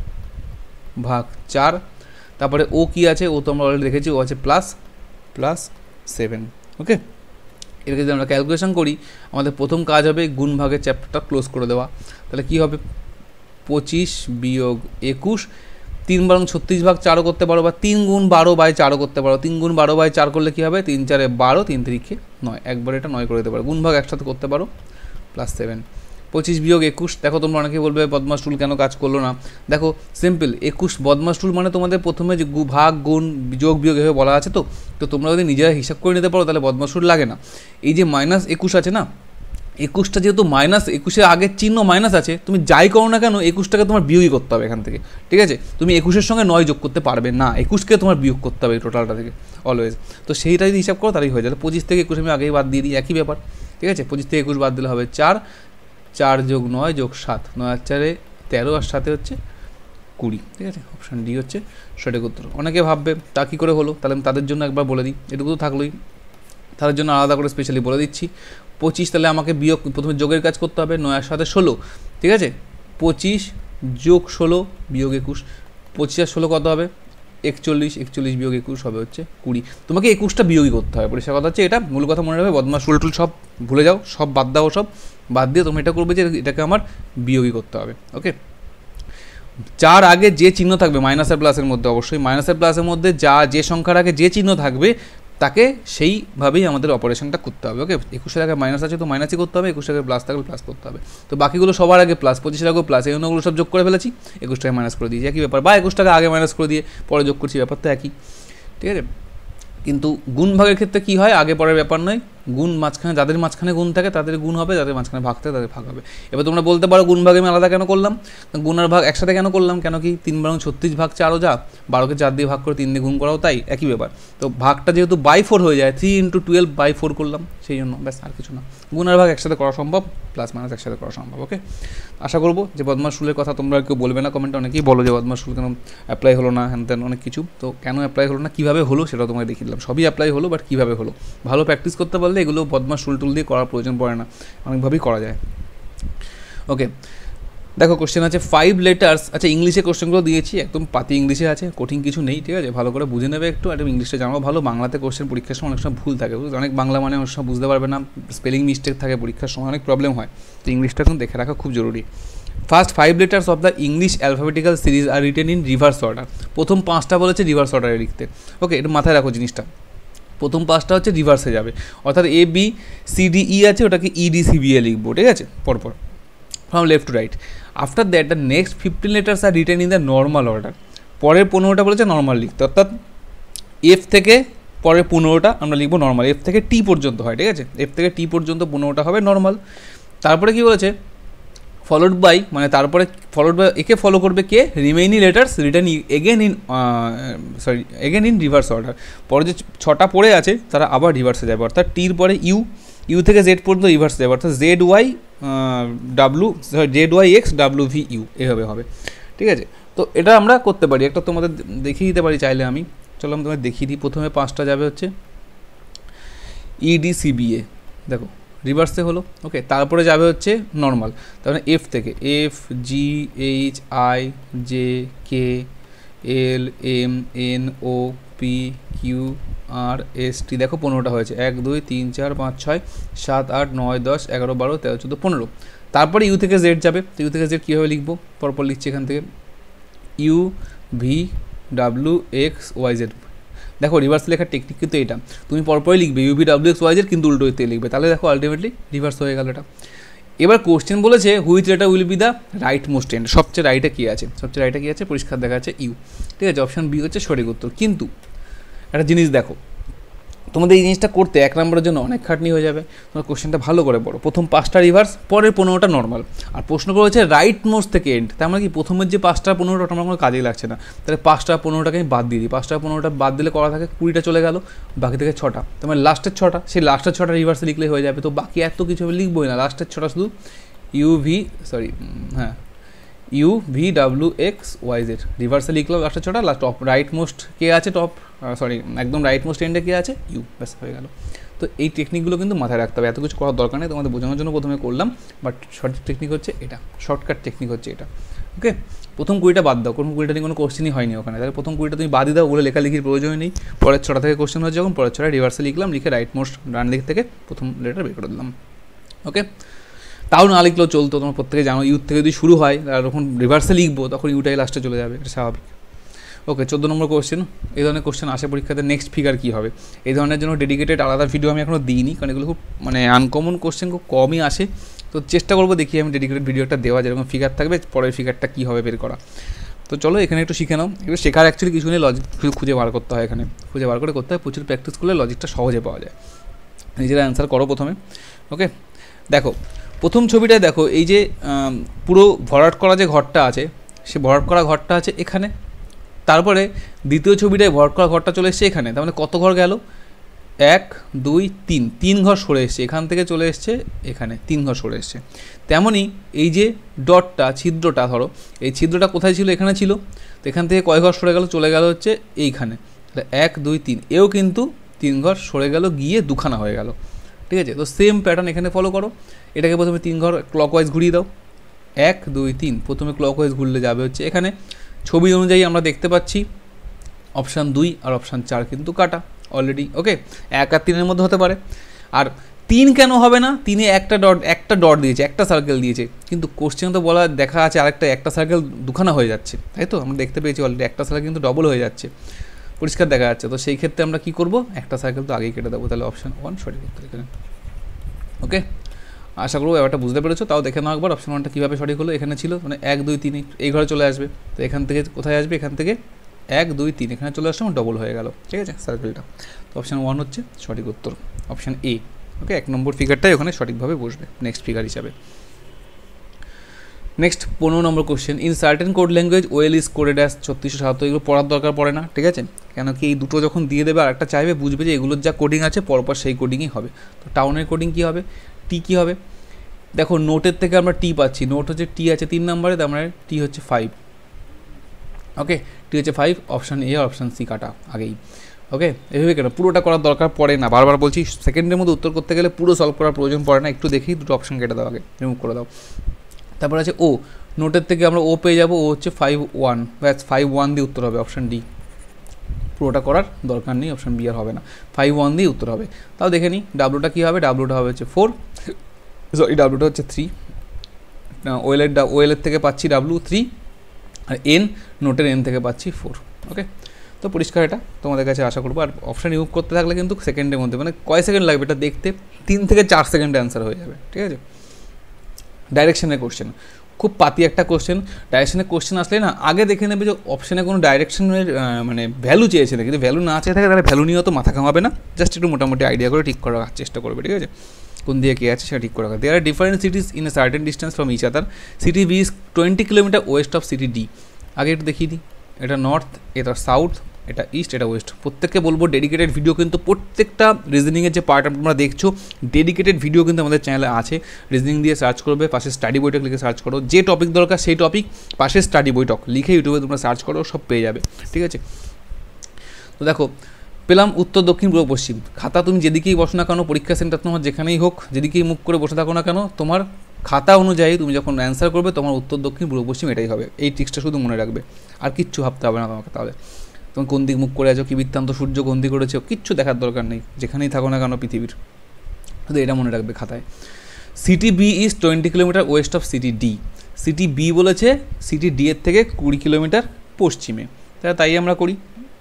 ভাগ চার, তারপরে ও কি আছে, ও তো আমরা অলরেডি দেখেছি, ও আছে প্লাস, প্লাস সেভেন, ওকে। এটাকে যদি আমরা ক্যালকুলেশন করি আমাদের প্রথম কাজ হবে গুণ ভাগের চ্যাপ্টারটা ক্লোজ করে দেওয়া, তাহলে কী হবে, পঁচিশ বিয়োগ একুশ, তিন বারং ছত্রিশ ভাগ চারও করতে পারো, বা তিন গুণ বারো বাই চারও করতে পারো, তিন গুণ বারো বাই চার করলে কী হবে, তিন চারে বারো, তিন তিরিখে নয়, একবার এটা নয় করে দিতে পারো, গুণ ভাগ একসাথে করতে পারো, প্লাস সেভেন, পঁচিশ বিয়োগ একুশ, দেখো তোমরা অনেকে বলবে বদমাস টুল কেন কাজ করলো না, দেখো সিম্পল, একুশ বদমাস টুল মানে তোমাদের প্রথমে যে ভাগ গুণ যোগ বিয়োগ এভাবে বলা আছে, তো তো তোমরা যদি নিজেরা হিসাব করে নিতে পারো তাহলে বদমাস টুল লাগে না। এই যে মাইনাস একুশ আছে না, একুশটা যেহেতু মাইনাস, একুশের আগের চিহ্ন মাইনাস আছে, তুমি যাই করো না কেন একুশটাকে তোমার বিয়োগই করতে হবে এখান থেকে, ঠিক আছে, তুমি একুশের সঙ্গে নয় যোগ করতে পারবে না, একুশকে তোমার বিয়োগ করতে হবে টোটালটা থেকে অলওয়েজ, তো সেইটা যদি হিসাব করো তাহলেই হয়ে যাবে, পঁচিশ থেকে একুশ আমি আগেই বাদ দিয়ে দিই, একই ব্যাপার, ঠিক আছে, পঁচিশ থেকে একুশ বাদ দিলে হবে চার, চার যোগ নয় যোগ সাত, নয় আর চারে তেরো, আর সাথে হচ্ছে কুড়ি, ঠিক আছে, অপশান ডি হচ্ছে সঠিক উত্তর। অনেকে ভাববে তা কী করে হলো, তাহলে আমি তাদের জন্য একবার বলে দিই, এটুকু তো থাকলোই, তাদের জন্য আলাদা করে স্পেশালি বলে দিচ্ছি, পঁচিশ তাহলে আমাকে বিয়োগ প্রথমে যোগের কাজ করতে হবে, নয় আর সাথে ষোলো, ঠিক আছে, পঁচিশ যোগ ষোলো বিয়োগ একুশ, পঁচিশ আর ষোলো কত হবে, একচল্লিশ, একচল্লিশ বিয়োগ একুশ হবে হচ্ছে কুড়ি, তোমাকে একুশটা বিয়োগই করতে হবে, পরিষ্কার কথা হচ্ছে এটা, মূল কথা মনে রাখবে, বদমাস টুল টুল সব ভুলে যাও, সব বাদ দাও, সব বাদ দিয়ে তুমি এটা করবে যে এটাকে আমার বিয়োগই করতে হবে, ওকে। চার আগে যে চিহ্ন থাকবে মাইনাসের প্লাসের মধ্যে, অবশ্যই মাইনাসের প্লাসের মধ্যে যা যে সংখ্যার আগে যে চিহ্ন থাকবে তাকে সেইভাবেই আমাদের অপারেশনটা করতে হবে, ওকে, একুশের আগে মাইনাস আছে তো মাইনাসই করতে হবে, একুশের আগে প্লাস থাকলে প্লাস করতে হবে, তো বাকিগুলো সবার আগে প্লাস, পঁচিশের আগেও প্লাস, এই অন্যগুলো সব যোগ করে ফেলেছি, একুশ টাকা মাইনাস করে দিয়েছি, একই ব্যাপার, বা একুশ টাকা আগে মাইনাস করে দিয়ে পরে যোগ করছি, ব্যাপার তো একই, ঠিক আছে। কিন্তু গুণ ভাগের ক্ষেত্রে কী হয়, আগে পরের ব্যাপার নয়, গুণ মাঝখানে যাদের মাঝখানে গুণ থাকে তাদের গুণ হবে, যাদের মাঝখানে ভাগ থাকে তাদের ভাগ হবে। এবার তোমরা বলতে পারো গুণ ভাগে আমি আলাদা কেন করলাম, গুণ আর ভাগ একসাথে কেন করলাম, কেন কি তিন বারো ছত্রিশ ভাগ চারও যা, বারোকে চার দিয়ে ভাগ করে তিন দিয়ে গুণ করাও তাই, একই ব্যাপার, তো ভাগটা যেহেতু বাই ফোর হয়ে যায়, three into twelve by four করলাম, সেই জন্য ব্যাস, আর কিছু না, গুণ আর ভাগ একসাথে করা সম্ভব, প্লাস মাইনাস একসাথে করা সম্ভব, ওকে। আশা করবো যে বদমাস রুলের কথা তোমরা কেউ বলবে না কমেন্টে, অনেকেই বলো যে বদমাস রুল কেন অ্যাপ্লাই হলো না, হ্যান ত্যান অনেক কিছু, তো কেন অ্যাপ্লাই হলো না, কীভাবে হলো সেটাও তোমাকে দেখিয়ে দিলাম, সবই অ্যাপ্লাই হলো, বাট কীভাবে হলো, ভালো প্র্যাকটিস করতে পারলে এগুলো বদমাস রুল টুল দিয়ে করার প্রয়োজন পড়ে না, অনেকভাবেই করা যায়, ওকে। দেখো কোশ্চেন আছে ফাইভ লেটার্স, আচ্ছা ইংলিশে কোশ্চেনগুলো দিয়েছি, একদম পাতি ইংলিশে আছে, কঠিন কিছু নেই, ঠিক আছে, ভালো করে বুঝে নেবে একটু, একদম ইংলিশটা জানো ভালো, বাংলাতে কোশ্চেন পরীক্ষার সময় অনেক সময় ভুল থাকে, অনেক বাংলা মানে অনেক সময় বুঝতে পারবে না, স্পেলিং মিস্টেক থাকে, পরীক্ষার সময় অনেক প্রবলেম হয়, তো ইংলিশটা কিন্তু দেখে রাখা খুব জরুরি। First five letters of the English alphabetical series are written in reverse order. প্রথম পাঁচটা বলেছে রিভার্স অর্ডারে লিখতে। ওকে, এটা মাথায় রাখো জিনিসটা, প্রথম পাঁচটা হচ্ছে রিভার্সে যাবে, অর্থাৎ A B C D E আছে, ওটাকে E D C B A লিখবো, ঠিক আছে, পরপর from left to right. After that the next fifteen letters are written in the normal order. পরের পনেরোটা বলেছে নর্মাল লিখতে, অর্থাৎ এফ থেকে পরের পনেরোটা আমরা লিখবো নর্মাল, এফ থেকে টি পর্যন্ত হয়, ঠিক আছে, এফ থেকে টি পর্যন্ত পনেরোটা হবে নর্মাল। তারপরে কী বলেছে, ফলোড বাই, মানে তারপরে ফলোড বাই একে ফলো করবে কে, remaining letters written again in sorry again in reverse order. পরে যে ছটা পড়ে আছে তারা আবার রিভার্সে যাবে, অর্থাৎ টির পরে ইউ, ইউ থেকে জেড পর্যন্ত রিভার্সে যাবে, অর্থাৎ Z Y W sorry Z Y X W V U এভাবে হবে, ঠিক আছে। তো এটা আমরা করতে পারি, একটা তোমাদের দেখিয়ে দিতে পারি চাইলে আমি, চলো আমি তোমাদের দেখিয়ে দিই। প্রথমে পাঁচটা যাবে হচ্ছে ইডিসিবিএ, দেখো রিভার্সে হলো, ওকে। তারপরে যাবে হচ্ছে নর্মাল, তারপরে এফ থেকে F G H I J K L M N O P Q R S T, দেখো পনেরোটা হয়েছে, এক দুই তিন চার পাঁচ ছয় সাত আট নয় দশ এগারো বারো তেরো চোদ্দো পনেরো। তারপরে ইউ থেকে জেড যাবে, তো ইউ থেকে জেড কীভাবে লিখবো, পরপর লিখছি এখান থেকে, U V W X Y Z. দেখো রিভার্স লেখার টেকনিক কিন্তু এটা, তুমি পরপরই লিখবে U V W X Y Z, কিন্তু উল্টো দিতে লিখবে, তাহলে দেখো আলটিমেটলি রিভার্স হয়ে গেল এটা। এবার কোশ্চেন বলেছে which letter will be the right most end, সবচেয়ে রাইটে কী আছে, সবচেয়ে রাইটে কী আছে, পরিষ্কার দেখা যাচ্ছে ইউ, ঠিক আছে, অপশান বি হচ্ছে সঠিক উত্তর। কিন্তু একটা জিনিস দেখো, তোমাদের এই জিনিসটা করতে এক নম্বরের জন্য অনেক খাটনি হয়ে যাবে, তোমার কোশ্চেনটা ভালো করে পড়ো। প্রথম পাঁচটা রিভার্স, পরের পনেরোটা নর্মাল, আর প্রশ্ন করেছে রাইট মোস্ট থেকে এন্ড, তার মানে কি প্রথমের যে পাঁচটা পনেরোটা আমার কোনো কাজেই লাগছে না, তাহলে পাঁচটা পনেরোটাকে আমি বাদ দিয়ে দিই, পাঁচটা পনেরোটা বাদ দিলে করা থাকে কুড়িটা চলে গেল, বাকি থেকে ছটা, তোমার লাস্টের ছটা, সেই লাস্টের ছটা রিভার্সে লিখলে হয়ে যাবে। তো বাকি এত কিছু আমি লিখবোই না, লাস্টের ছটা শুধু ইউ ভি সরি হ্যাঁ U V W X Y Z রিভার্সে লিখলাম লাস্টের ছটা, লাস্ট টপ রাইট মোস্ট কে আছে, টপ সরি একদম রাইট মোস্ট এন্ডে কে আছে, ইউ, ব্যাস হয়ে গেল। তো এই টেকনিকগুলো কিন্তু মাথায় রাখতে হবে, এত কিছু করার দরকার নেই, তোমাদের বোঝানোর জন্য প্রথমে করলাম, বাট সঠিক টেকনিক হচ্ছে এটা, শর্টকাট টেকনিক হচ্ছে এটা, ওকে। প্রথম কুড়িটা বাদ দাও, কোনো কুড়িটা নিয়ে কোনো কোশ্চেনই হয়নি ওখানে, তাহলে প্রথম কুড়িটা তুমি বাদই দাও, ওগুলো লেখালেখির প্রয়োজনই নেই। পরের ছটা থেকে কোশ্চেন হচ্ছে যখন, পরের ছটা রিভার্সে লিখলাম, লিখে রাইট মোস্ট ডান দিক থেকে প্রথম লেটার বের করে দিলাম, ওকে। তাও না লিখলেও চলতো, তোমার প্রত্যেকে জানো ইউথ থেকে যদি শুরু হয় আর যখন রিভার্সে লিখবো তখন ইউটাই লাস্টে চলে যাবে, এটা স্বাভাবিক, ওকে। চোদ্দো নম্বর কোশ্চেন, এই ধরনের কোশ্চেন আসে পরীক্ষাতে, নেক্সট ফিগার কী হবে, এই ধরনের জন্য ডেডিকেটেড আলাদা ভিডিও আমি এখনও দিইনি, কারণ এগুলো খুব মানে আনকমন কোশ্চেন খুব কমই আসে, তো চেষ্টা করবো দেখি আমি ডেডিকেটেড ভিডিওটা দেওয়া, যেরকম ফিগার থাকবে পরের ফিগারটা কী হবে বের করা। তো চলো এখানে একটু শিখে নাও, এগুলো শেখার অ্যাকচুয়ালি কিছু নেই, লজিক খুঁজে বার করতে হয়, এখানে খুঁজে বার করে করতে হয়, প্রচুর প্র্যাকটিস করলে লজিকটা সহজে পাওয়া যায়। নিজেরা অ্যান্সার করো প্রথমে, ওকে। দেখো প্রথম ছবিটায় দেখো, এই যে পুরো ভরাট করা যে ঘরটা আছে, সে ভরাট করা ঘরটা আছে এখানে, তারপরে দ্বিতীয় ছবিটায় ভরাট করা ঘরটা চলে এসছে এখানে, তার মানে কত ঘর গেল, এক দুই তিন, তিন ঘর সরে এসছে, এখান থেকে চলে এসছে এখানে, তিন ঘর সরে এসছে। তেমনই এই যে ডটটা, ছিদ্রটা, ধরো এই ছিদ্রটা কোথায় ছিল, এখানে ছিল, তো এখান থেকে কয় ঘর সরে গেল, চলে গেল হচ্ছে এইখানে, তাহলে এক দুই তিন, এও কিন্তু তিন ঘর সরে গেল, গিয়ে দুখানা হয়ে গেল, ঠিক আছে। তো সেম প্যাটার্ন এখানে ফলো করো, এটাকে প্রথমে তিন ঘর ক্লকওয়াইজ ঘুরিয়ে দাও, এক দুই তিন, প্রথমে ক্লকওয়াইজ ঘুরলে যাবে হচ্ছে এখানে, ছবি অনুযায়ী আমরা দেখতে পাচ্ছি অপশান দুই আর অপশান চার কিন্তু কাটা অলরেডি, ওকে। এক আর তিনের মধ্যে হতে পারে, আর তিন কেন হবে না, তিনে একটা ডট একটা ডট দিয়েছে, একটা সার্কেল দিয়েছে, কিন্তু কোশ্চেন তো বলা দেখা আছে আরেকটা, একটা সার্কেল দুখানা হয়ে যাচ্ছে, তাই তো আমরা দেখতে পেয়েছি অলরেডি, একটা সার্কেল কিন্তু ডবল হয়ে যাচ্ছে, পরিষ্কার দেখা যাচ্ছে। তো সেই ক্ষেত্রে আমরা কী করবো, একটা সার্কেল তো আগেই কেটে দেবো, তাহলে অপশান ওয়ান সঠিক উত্তর এখানে, ওকে। আশা করবো ব্যাপারটা বুঝতে পেরেছো, তাও দেখে নাও একবার অপশান ওয়ানটা কীভাবে সঠিক হলো, এখানে ছিল মানে এক দুই তিন এই ঘরে চলে আসবে, তো এখান থেকে কোথায় আসবে, এখান থেকে এক দুই তিন এখানে চলে আসছে, ডবল হয়ে গেল, ঠিক আছে সার্কেলটা। তো অপশান ওয়ান হচ্ছে সঠিক উত্তর, অপশান এ, ওকে। এক নম্বর ফিগারটাই ওখানে সঠিকভাবে বসবে নেক্সট ফিগার হিসাবে। নেক্সট পনেরো number question, in certain code language well is coded as ছত্রিশশো সাতাত্তর, এগুলো পড়ার দরকার পড়ে না, ঠিক আছে, কেন কি এই দুটো যখন দিয়ে দেবে আর একটা চাইবে, বুঝবে যে এগুলোর যা কোডিং আছে পরপর সেই কোডিংই হবে। তো টাউনের কোডিং কী হবে, টি কী হবে, দেখো নোটের থেকে আমরা টি পাচ্ছি, নোট হচ্ছে টি আছে তিন নম্বরে, তার মানে টি হচ্ছে ফাইভ, ওকে, টি হচ্ছে ফাইভ, অপশান এ আর অপশান সি কাটা আগেই, ওকে। এভাবে কেন, পুরোটা করার দরকার পড়ে না, বারবার বলছি সেকেন্ডের মধ্যে উত্তর করতে গেলে পুরো সলভ করার প্রয়োজন পড়ে না, একটু দেখি দুটো অপশান কেটে দাও আগে, রিমুভ করে দাও। তারপর আছে ও, নোটের থেকে আমরা ও পেয়ে যাবো, ও হচ্ছে ফাইভ ওয়ান, ব্যাস ফাইভ ওয়ান দিয়ে উত্তর হবে, অপশান ডি, পুরোটা করার দরকার নেই, অপশান বি আর হবে না, ফাইভ ওয়ান দিয়ে উত্তর হবে। তাও দেখে নিই ডাব্লুটা কী হবে, ডাব্লুটা হবে হচ্ছে ফোর, সরি ডাব্লুটা হচ্ছে থ্রি, ওয়েলের ওয়েলের থেকে পাচ্ছি ডাব্লু থ্রি, আর এন নোটের এন থেকে পাচ্ছি ফোর। ওকে, তো পরিষ্কার এটা তোমাদের কাছে আশা করবো। আর অপশান ইউজ করতে থাকলে কিন্তু সেকেন্ডের মধ্যে, মানে কয় সেকেন্ড লাগবে এটা দেখতে, তিন থেকে চার সেকেন্ডে অ্যান্সার হয়ে যাবে, ঠিক আছে। ডাইরেকশনের কোশ্চেন, খুব পাতি একটা কোশ্চেন। ডাইরেকশনের কোশ্চেন আসলে না আগে দেখে নেবে যে অপশানে কোনো ডাইরেকশনের মানে ভ্যালু চেয়েছে না, কিন্তু ভ্যালু না চেয়ে থাকে তাহলে ভ্যালু নিয়েও তো মাথা ঘামাবে না, জাস্ট একটু মোটামুটি আইডিয়া করে ঠিক করার চেষ্টা করবে, ঠিক আছে, কোন দিয়ে কে আছে সেটা ঠিক করে রাখা। There are different cities in a certain distance from each other. City B is twenty kilometer west of city D. আগে একটু দেখিয়ে দিই, এটা নর্থ, এটা সাউথ, এটা ইস্ট, এটা ওয়েস্ট। প্রত্যেককে বলবো ডেডিকেটেড ভিডিও কিন্তু প্রত্যেকটা রিজনিংয়ের যে পার্ট তোমরা দেখছো ডেডিকেটেড ভিডিও কিন্তু আমাদের চ্যানেলে আছে। রিজনিং দিয়ে সার্চ করবে, পাশে স্টাডি বইটক লিখে সার্চ করো, যে টপিক দরকার সেই টপিক পাশে স্টাডি বইটক লিখে ইউটিউবে তোমরা সার্চ করো, সব পেয়ে যাবে, ঠিক আছে। তো দেখো পেলাম উত্তর দক্ষিণ পূর্ব পশ্চিম। খাতা তুমি যেদিকেই বসো না কেন, পরীক্ষা সেন্টার তোমার যেখানেই হোক, যেদিকেই মুখ করে বসে থাকো না কেন, তোমার খাতা অনুযায়ী তুমি যখন অ্যান্সার করবে তোমার উত্তর দক্ষিণ পূর্ব পশ্চিম এটাই হবে। এই ট্রিক্সটা শুধু মনে রাখবে, আর কিচ্ছু ভাবতে হবে না তোমাকে। তাহলে তুমি কোন দিক মুখ করে আছো, কি বৃত্তান্ত, সূর্য কোন দিক করেছো, কিচ্ছু দেখার দরকার নেই, যেখানেই থাকো না কেন পৃথিবীর, শুধু এটা মনে রাখবে খাতায়। City B is twenty kilometer west of city D. City B বলেছে সিটি ডি এর থেকে কুড়ি কিলোমিটার পশ্চিমে, তাই আমরা করি।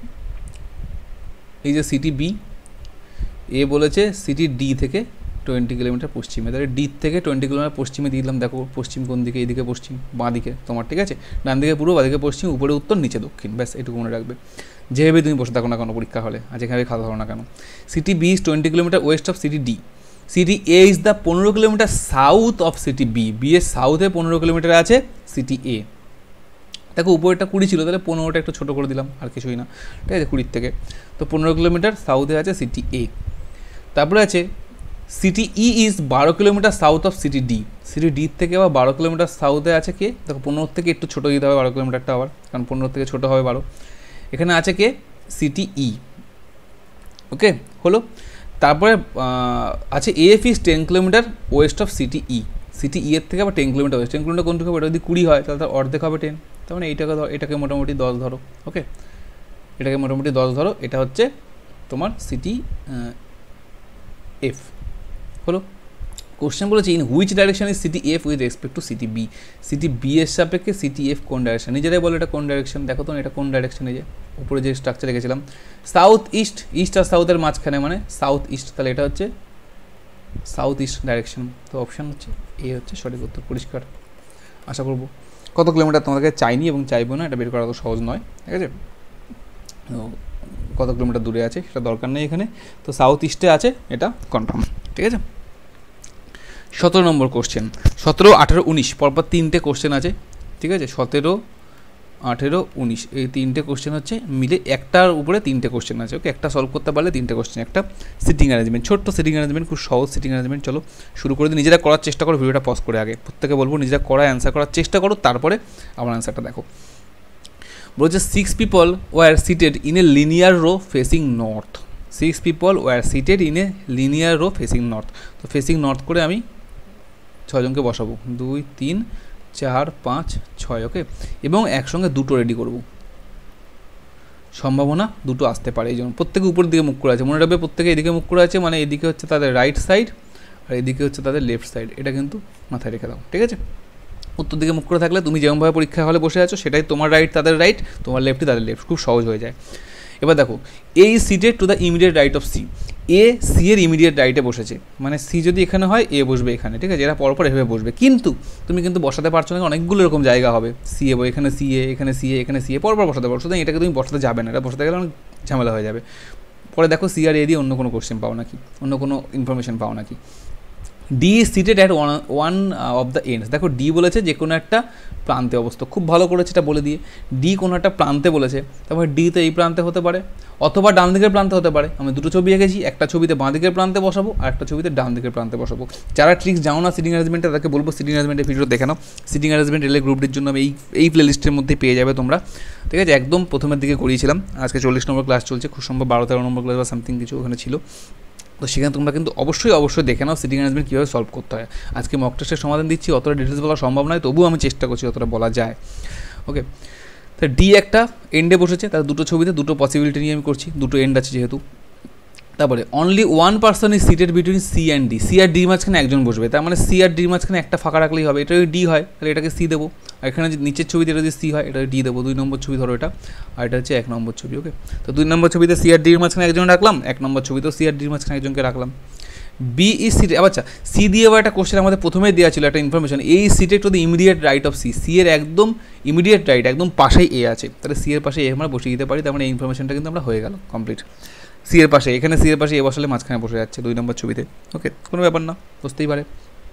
এই যে সিটি বি, এ বলেছে সিটি ডি থেকে টোয়েন্টি কিলোমিটার পশ্চিমে, তাহলে ডি থেকে টোয়েন্টি কিলোমিটার পশ্চিমে দিয়ে দিলাম। দেখো পশ্চিম কোন দিকে, এইদিকে পশ্চিম, বাঁ দিকে তোমার, ঠিক আছে, ডান দিকে পূর্ব, বাঁ দিকে পশ্চিম, উপরে উত্তর, নিচে দক্ষিণ, ব্যাস এটুকু মনে রাখবে। যেভাবে তুমি বসে থাকো না কোনো পরীক্ষা হলে, আর যেখানে খাওয়া ধরো না কেন। City B is twenty kilometer west of city D. City A is the পনেরো kilometer south of city B. B এর সাউথে পনেরো কিলোমিটার আছে সিটি এ। দেখো উপরেটা কুড়ি ছিল, তাহলে পনেরোটা একটু ছোটো করে দিলাম, আর কিছুই না, ঠিক আছে, কুড়ির থেকে। তো পনেরো কিলোমিটার সাউথে আছে সিটি এ। তারপরে আছে সিটি ই ইজ বারো kilometer south of city D. City D থেকে আবার বারো কিলোমিটার সাউথে আছে কে, দেখো পনেরো থেকে একটু ছোটো দিতে হবে বারো কিলোমিটারটা আবার, কারণ পনেরো থেকে ছোটো হবে বারো। এখানে আছে কে, সিটি ই। ওকে হলো। তারপরে আছে F is ten kilometer west of city E. City E এর থেকে আবার ten kilometer west. Ten kilometer কোনটুকু হবে, এটা যদি কুড়ি হয় তাহলে তার অর্ধেক হবে টেন, তার মানে এইটাকে ধরো, এটাকে মোটামুটি দশ ধরো। ওকে, এটাকে মোটামুটি দশ ধরো, এটা হচ্ছে তোমার সিটি এফ। হলো। কোশ্চেন বলেছে in which direction is city F with respect to city B. City B এর সাপেক্ষে সিটি এফ কোন ডাইরেকশন, নিজেরাই বলো এটা কোন ডাইরেকশন। দেখো তো এটা কোন ডাইরেকশনে, যে উপরে যে স্ট্রাকচার রেখেছিলাম সাউথ ইস্ট, ইস্ট আর সাউথের মাঝখানে মানে সাউথ ইস্ট, তাহলে এটা হচ্ছে সাউথ ইস্ট ডাইরেকশন। তো অপশান হচ্ছে এ হচ্ছে সঠিক উত্তর। পরিষ্কার আশা করবো। কত কিলোমিটার তোমাদেরকে চাইনি এবং চাইবো না, এটা বের করা তো সহজ নয়, ঠিক আছে। তো কত কিলোমিটার দূরে আছে সেটা দরকার নেই এখানে। তো সাউথ ইস্টে আছে, এটা কনফার্ম, ঠিক আছে। সতেরো নম্বর কোশ্চেন, সতেরো আঠেরো উনিশ পরপর তিনটে কোশ্চেন আছে, ঠিক আছে। সতেরো আঠেরো উনিশ এই তিনটে কোশ্চেন হচ্ছে মিলে একটার উপরে তিনটে কোশ্চেন আছে। ওকে, একটা সলভ করতে পারলে তিনটে কোশ্চেন, একটা সিটিং অ্যারেঞ্জমেন্ট, ছোট্ট সিটিং অ্যারেঞ্জমেন্ট, খুব সহজ সিটিং অ্যারেঞ্জমেন্ট। চলো শুরু করে দিই। নিজেরা করার চেষ্টা করো, ভিডিওটা পজ করে আগে প্রত্যেকে বলবো নিজেরা করা অ্যান্সার করার চেষ্টা করো, তারপরে আমার অ্যান্সারটা দেখো। বলছে six people were seated in a linear row facing north. Six people were seated in a linear row facing north. তো ফেসিং নর্থ করে আমি ছজনকে বসাবো, দুই তিন চার পাঁচ ছয়। ওকে, এবং একসঙ্গে দুটো রেডি করব, সম্ভাবনা দুটো আসতে পারে এই জন্য। প্রত্যেকে উপর দিকে মুখ করে আছে, মনে রাখবে প্রত্যেকে এদিকে মুখ করে আছে, মানে এদিকে হচ্ছে তাদের রাইট সাইড আর এদিকে হচ্ছে তাদের লেফট সাইড, এটা কিন্তু মাথায় রেখে দাও, ঠিক আছে। উত্তর দিকে মুখ করে থাকলে তুমি যেমনভাবে পরীক্ষা হলে বসে আছো সেটাই তোমার রাইট তাদের রাইট, তোমার লেফটই তাদের লেফট, খুব সহজ হয়ে যায়। এবার দেখো A is seated to the immediate right of C. A C এর ইমিডিয়েট রাইটে বসেছে, মানে সি যদি এখানে হয় এ বসবে এখানে, ঠিক আছে। এরা পরপর এভাবে বসবে, কিন্তু তুমি কিন্তু বসাতে পারছো না, অনেকগুলো এরকম জায়গা হবে। সি এ এখানে সি এ এখানে সি এ এখানে সি এ পরপর বসাতে পারো, সুতরাং এটাকে তুমি বসাতে যাবে না, এটা বসাতে গেলে অনেক ঝামেলা হয়ে যাবে। পরে দেখো সি আর এ দিয়ে অন্য কোনো কোশ্চেন পাও নাকি, অন্য কোনো ইনফরমেশন পাও নাকি। D is seated at one one of the ends. দেখো ডি বলেছে যে কোনো একটা প্রান্তে অবস্থা, খুব ভালো করেছে এটা বলে দিয়ে। ডি কোনো একটা প্রান্তে বলেছে, তারপরে ডি তো এই প্রান্তে হতে পারে অথবা ডান দিকের প্রান্তে হতে পারে। আমি দুটো ছবি এঁকেছি, একটা ছবিতে বাঁ দিকের প্রান্তে বসাবো আর একটা ছবিতে ডান দিকের প্রান্তে বসাবো। যারা ট্রিক্স জানো না সিটিং অ্যারেঞ্জমেন্টে, তাদেরকে বলবো সিটিং অ্যারেঞ্জমেন্টের ভিডিও দেখে নাও। সিটিং অ্যারেঞ্জমেন্ট রেলের গ্রুপটির জন্য আমি এই এই প্লেলিস্টের মধ্যে পেয়ে যাবে তোমরা, ঠিক আছে। একদম প্রথমের দিকে করিয়েছিলাম, আজকে চল্লিশ নম্বর ক্লাস চলছে, খুব সম্ভব বারো তেরো নম্বর ক্লাস বা সামথিং কিছু ওখানে ছিল। তো সেখানে তোমরা কিন্তু অবশ্যই অবশ্যই দেখে নাও সিটিং অ্যারেঞ্জমেন্ট কীভাবে সলভ করতে হয়। আজকে মক টেস্টের সমাধান দিচ্ছি, অতটা ডিটেলস বলা সম্ভব নয়, তবুও আমি চেষ্টা করছি অতটা বলা যায়। ওকে, তো ডি একটা এন্ডে বসেছে, তার দুটো ছবিতে দুটো পসিবিলিটি নিয়ে আমি করছি, দুটো এন্ড আছে যেহেতু। তারপরে only one person is seated between C and D, C আর ডির মাঝখানে একজন বসবে, তার মানে সি আর ডির মাঝখানে একটা ফাঁকা রাখলেই হবে। এটা যদি ডি হয় তাহলে এটাকে সি দেবো, আর এখানে যে নিচের ছবিতে এটা যদি সি হয় এটা ডি দেবো। দুই নম্বর ছবি ধরো এটা, আর এটা হচ্ছে এক নম্বর ছবি। ওকে, তো দুই নম্বর ছবিতে সি আর ডির মাঝখানে একজন রাখলাম, এক নম্বর ছবিতেও সি আর ডির মাঝখানে একজনকে রাখলাম। বি ইজ সিটেড, আচ্ছা সি দিয়ে আবার একটা কোশ্চেন আমাদের প্রথমেই দেওয়া ছিল একটা information, A seated to the immediate right of C, C এর একদম ইমিডিয়েট রাইট একদম পাশেই এ আছে, তাহলে সি এর পাশে এ আমরা বসিয়ে দিতে পারি, তার মানে এই ইনফরমেশনটা কিন্তু আমরা হয়ে গেল কমপ্লিট। সি এর পাশে, এখানে সি এর পাশে এ বসালে মাঝখানে বসে যাচ্ছে দুই নম্বর ছবিতে। ওকে, কোনো ব্যাপার না, বুঝতেই পারে।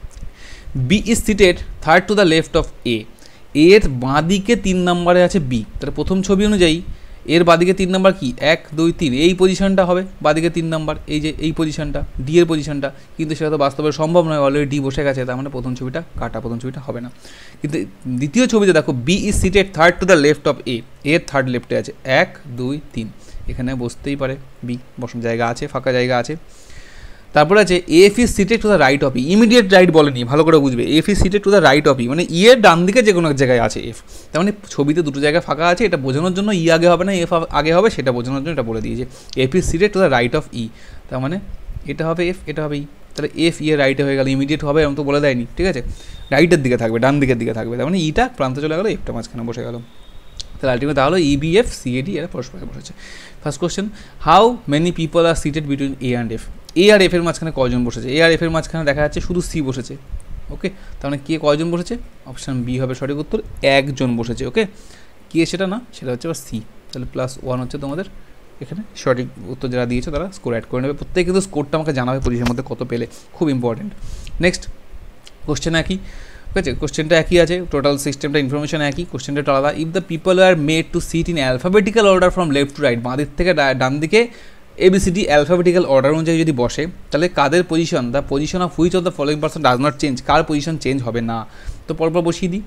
B is seated third to the left of A, এর বাঁদিকে তিন নম্বরে আছে বি, তাহলে প্রথম ছবি অনুযায়ী এর বাদিকে তিন নাম্বার কি এক দুই তিন, এই পজিশনটা হবে বাদিকে তিন নাম্বার, এই যে এই পজিশনটা ডি এর পজিশনটা, কিন্তু সেটা তো বাস্তবে সম্ভব নয়, অলরেডি ডি বসে গেছে, তার মানে প্রথম ছবিটা কাটা, প্রথম ছবিটা হবে না। কিন্তু দ্বিতীয় ছবিতে দেখো B is seated third to the left of A, এর থার্ড লেফটে আছে এক দুই তিন, এখানে বসতেই পারে বি, বসার জায়গা আছে, ফাঁকা জায়গা আছে। তারপরে আছে F is seated to the right of E, immediate right বলেনি, ভালো করে বুঝবে, F is seated to the right of E মানে ই এর ডান দিকে যে কোনো এক জায়গায় আছে এফ, তার মানে ছবিতে দুটো জায়গায় ফাঁকা আছে, এটা বোঝানোর জন্য ই আগে হবে না এফ আগে হবে, সেটা বোঝানোর জন্য এটা বলে দিয়েছে F is seated to the right of E, তার মানে এটা হবে এফ, এটা হবে ই, তাহলে এফ ই এর রাইটে হয়ে গেল, ইমিডিয়েট হবে এরকম তো বলে দেয়নি, ঠিক আছে, রাইটের দিকে থাকবে, ডান দিকের দিকে থাকবে, তার মানে ইটা প্রান্তে চলে গেলো, এফটা মাঝখানে বসে গেল, তাহলে আলটিমেট তাহলে E B F C A D এরা পরস্পরকে বসেছে। First question, how many people are seated between A and F, A আর এফের মাঝখানে কয়জন বসেছে, এ আর এফের মাঝখানে দেখা যাচ্ছে শুধু সি বসেছে। ওকে, তার মানে কে কয়জন বসেছে, অপশান বি হবে সঠিক উত্তর, একজন বসেছে। ওকে, কে সেটা না, সেটা হচ্ছে আবার সি, তাহলে প্লাস ওয়ান হচ্ছে তোমাদের এখানে সঠিক উত্তর যারা দিয়েছে তারা স্কোর অ্যাড করে নেবে, প্রত্যেকে কিন্তু স্কোরটা আমাকে জানাবে পজিশনের মধ্যে কত পেলে, খুব ইম্পর্টেন্ট। নেক্সট কোশ্চেন একই, ঠিক আছে, কোশ্চেনটা একই আছে, টোটাল সিস্টেমটা ইনফরমেশন একই, কোশ্চেনটা আলাদা। If the people are made to sit in alphabetical order from left to right, বাঁ দিক থেকে ডান দিকে এবিসিডি অ্যালফাবেটিক্যাল অর্ডার অনুযায়ী যদি বসে, তাহলে কাদের position, the position of which of the following person does not change, কার পজিশন চেঞ্জ হবে না, তো পরপর বসিয়ে দিই,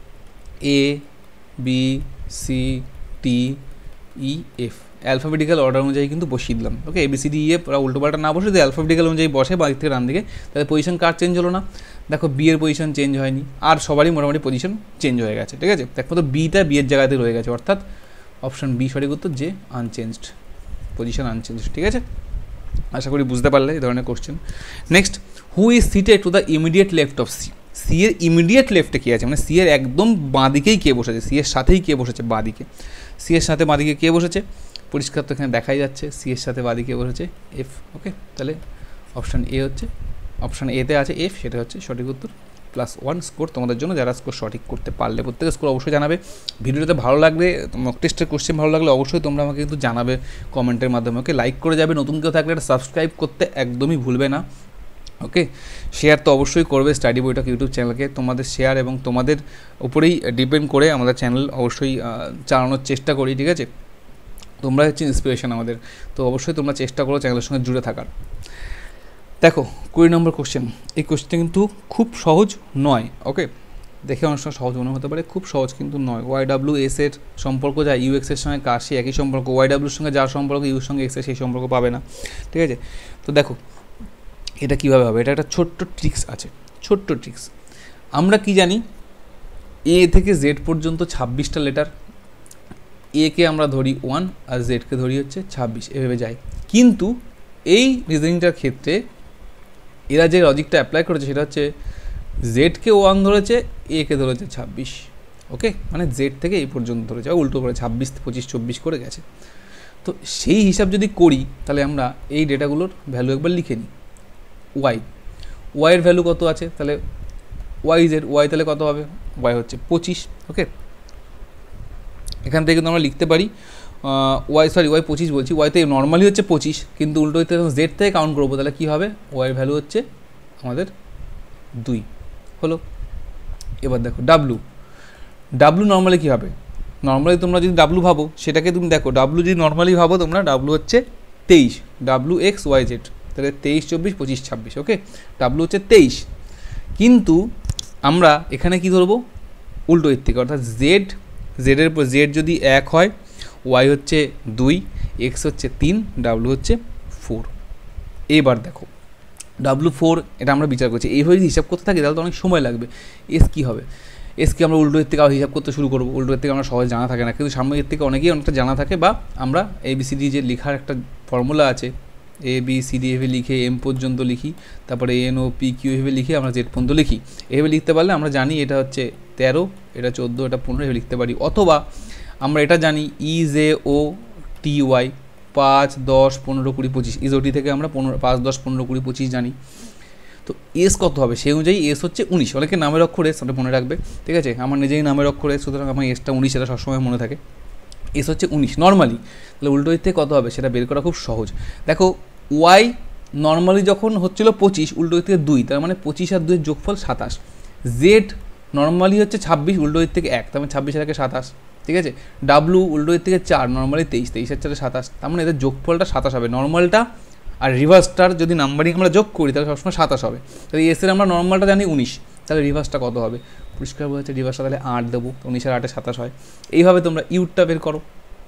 A B C D E F alphabetical order অনুযায়ী কিন্তু বসিয়ে দিলাম। ওকে, এবিসিডি ই এফ ওরা উল্টোপাল্টা না বসে যদি অ্যালফাবেটিক্যাল অনুযায়ী বসে বাঁ দিক থেকে ডান দিকে, তাহলে পজিশন কার চেঞ্জ হলো না, দেখো বি এর পজিশন চেঞ্জ হয়নি, আর সবারই মোটামুটি পজিশন চেঞ্জ হয়ে গেছে, ঠিক আছে, একমাত্র বিটা বি এর জায়গাতে রয়ে গেছে, অর্থাৎ অপশন বি সঠিক উত্তর, যে আনচেঞ্জড, পজিশন আনচেঞ্জ, ঠিক আছে, আশা করি বুঝতে পারলে এই ধরনের question. Next, who is seated to the immediate left of C, C এর ইমিডিয়েট লেফটে কে আছে, মানে সি এর একদম বাঁ দিকেই কে বসেছে, সি এর সাথেই কে বসেছে বাঁ দিকে, সি এর সাথে বাঁ দিকে কে বসেছে, পরিষ্কার তো এখানে দেখাই যাচ্ছে, সি এর সাথে বাঁ দিকে বসেছে এফ। ওকে, তাহলে অপশান এ হচ্ছে, অপশান এতে আছে এফ, সেটা হচ্ছে সঠিক উত্তর, প্লাস ওয়ান স্কোর তোমাদের জন্য, যারা স্কোর সঠিক করতে পারলে। প্রত্যেকের স্কোর অবশ্যই জানাবে, ভিডিওতে ভালো লাগলে, মক টেস্টের কোশ্চেন ভালো লাগলে অবশ্যই তোমরা আমাকে কিন্তু জানাবে কমেন্টের মাধ্যমে। ওকে, লাইক করে যাবে, নতুন কেউ থাকলে এটা সাবস্ক্রাইব করতে একদমই ভুলবে না। ওকে, শেয়ার তো অবশ্যই করবে স্টাডি বইটা ইউটিউব চ্যানেলকে, তোমাদের শেয়ার এবং তোমাদের উপরেই ডিপেন্ড করে আমাদের চ্যানেল অবশ্যই চালানোর চেষ্টা করি, ঠিক আছে, তোমরা হচ্ছে ইন্সপিরেশন আমাদের, তো অবশ্যই তোমরা চেষ্টা করো চ্যানেলের সঙ্গে জুড়ে থাকার। দেখো কুড়ি নম্বর কোশ্চেন, এই কোশ্চেনটা কিন্তু খুব সহজ নয়। ওকে, দেখে অনেক সময় সহজ মনে হতে পারে, খুব সহজ কিন্তু নয়। ওয়াই ডাব্লিউ এস এর সম্পর্ক যা ইউ এক্সের সঙ্গে কার সেই একই সম্পর্ক, ওয়াই ডাব্লিউর সঙ্গে যার সম্পর্ক ইউর সঙ্গে এক্সের সেই সম্পর্ক পাবে না, ঠিক আছে। তো দেখো এটা কীভাবে হবে, এটা একটা ছোট্ট ট্রিক্স আছে, ছোট্ট ট্রিক্স। আমরা কি জানি, এ থেকে জেড পর্যন্ত ছাব্বিশটা লেটার, এ কে আমরা ধরি ওয়ান আর জেডকে ধরি হচ্ছে ছাব্বিশ, এভাবে যায়। কিন্তু এই রিজনিংটার ক্ষেত্রে এরা যে লজিকটা অ্যাপ্লাই করেছে সেটা হচ্ছে জেডকে ওয়ান ধরেছে, এ কে ধরেছে ছাব্বিশ। ওকে, মানে জেড থেকে এই পর্যন্ত ধরেছে, উল্টো করে ছাব্বিশ পঁচিশ চব্বিশ করে গেছে। তো সেই হিসাব যদি করি তাহলে আমরা এই ডেটাগুলোর ভ্যালু একবার লিখে নিই। ওয়াই, ওয়াইয়ের ভ্যালু কত আছে, তাহলে ওয়াই জেড, ওয়াই তাহলে কত হবে, ওয়াই হচ্ছে পঁচিশ। ওকে, এখান থেকে কিন্তু আমরা লিখতে পারি ওয়াই, সরি ওয়াই পঁচিশ বলছি, ওয়াইতে নর্মালি হচ্ছে পঁচিশ, কিন্তু উল্টো হইতে জেড থেকে কাউন্ট করবো, তাহলে কী হবে, ওয়াইয়ের ভ্যালু হচ্ছে আমাদের দুই হলো। এবার দেখো ডাব্লু, ডাব্লু নর্মালি কী হবে, নর্মালি তোমরা যদি ডাব্লু ভাবো সেটাকে তুমি দেখো, ডাব্লু যদি নর্মালি ভাবো তোমরা, ডাব্লু হচ্ছে তেইশ, ডাব্লু এক্স ওয়াই জেড, তাহলে তেইশ চব্বিশ পঁচিশ ছাব্বিশ। ওকে, ডাব্লু হচ্ছে তেইশ, কিন্তু আমরা এখানে কি ধরবো, উল্টো এর থেকে, অর্থাৎ জেড, জেডের জেড যদি এক হয়, ওয়াই হচ্ছে দুই, এক্স হচ্ছে তিন, ডাব্লু হচ্ছে ফোর। এবার দেখো ডাব্লু ফোর, এটা আমরা বিচার করছি, এইভাবে যদি হিসাব করতে থাকি তাহলে তো অনেক সময় লাগবে। এস কী হবে, এস কি আমরা উল্টো এর থেকে হিসাব করতে শুরু করবো, উল্টো এর থেকে আমরা সহজ জানা থাকে না, কিন্তু সামনের এর থেকে অনেকেই অনেকটা জানা থাকে, বা আমরা এবিসিডি যে লেখার একটা ফর্মুলা আছে, এ বি সি ডি এভাবে লিখে এম পর্যন্ত লিখি, তারপরে এন ও পি কিউ এভাবে লিখে আমরা জেড পর্যন্ত লিখি। এভাবে লিখতে পারলে আমরা জানি এটা হচ্ছে তেরো, এটা চোদ্দো, এটা পনেরো এভাবে লিখতে পারি। অথবা আমরা এটা জানি ই জে ও টি ওয়াই পাঁচ দশ পনেরো কুড়ি পঁচিশ, ইজোটি থেকে আমরা পনেরো পাঁচ দশ পনেরো কুড়ি পঁচিশ জানি। তো এস কত হবে সেই অনুযায়ী এস হচ্ছে উনিশ। অনেকে নামের অক্ষর এস ওটা মনে রাখবে, ঠিক আছে? আমার নিজেই নামের অক্ষর এস, সুতরাং আমার এসটা উনিশ, এটা সবসময় মনে থাকে। এস হচ্ছে উনিশ নর্মালি। তাহলে উল্টো দিক থেকে কত হবে সেটা বের করা খুব সহজ। দেখো ওয়াই নর্মালি যখন হচ্ছিল পঁচিশ, উল্টো দিক থেকে দুই, তার মানে পঁচিশ আর দুইয়ের যোগফল সাতাশ। জেড নর্মালি হচ্ছে ছাব্বিশ, উল্টো দিক থেকে এক, তার মানে ছাব্বিশের একে সাতাশ, ঠিক আছে? ডাব্লু উল্টো দিক থেকে চার, নর্মালি তেইশ, তেইশের চারে সাতাশ, তার মানে এদের যোগফলটা সাতাশ হবে। নর্মালটা আর রিভার্সটার যদি নাম্বারিং আমরা যোগ করি তাহলে সবসময় সাতাশ হবে। তাহলে এসের আমরা নর্মালটা জানি উনিশ, তাহলে রিভার্সটা কত হবে? পরিষ্কার বলছে রিভার্সটা তাহলে আট দেবো, উনিশের আটে সাতাশ হয়। এইভাবে তোমরা ইউটটা বের করো।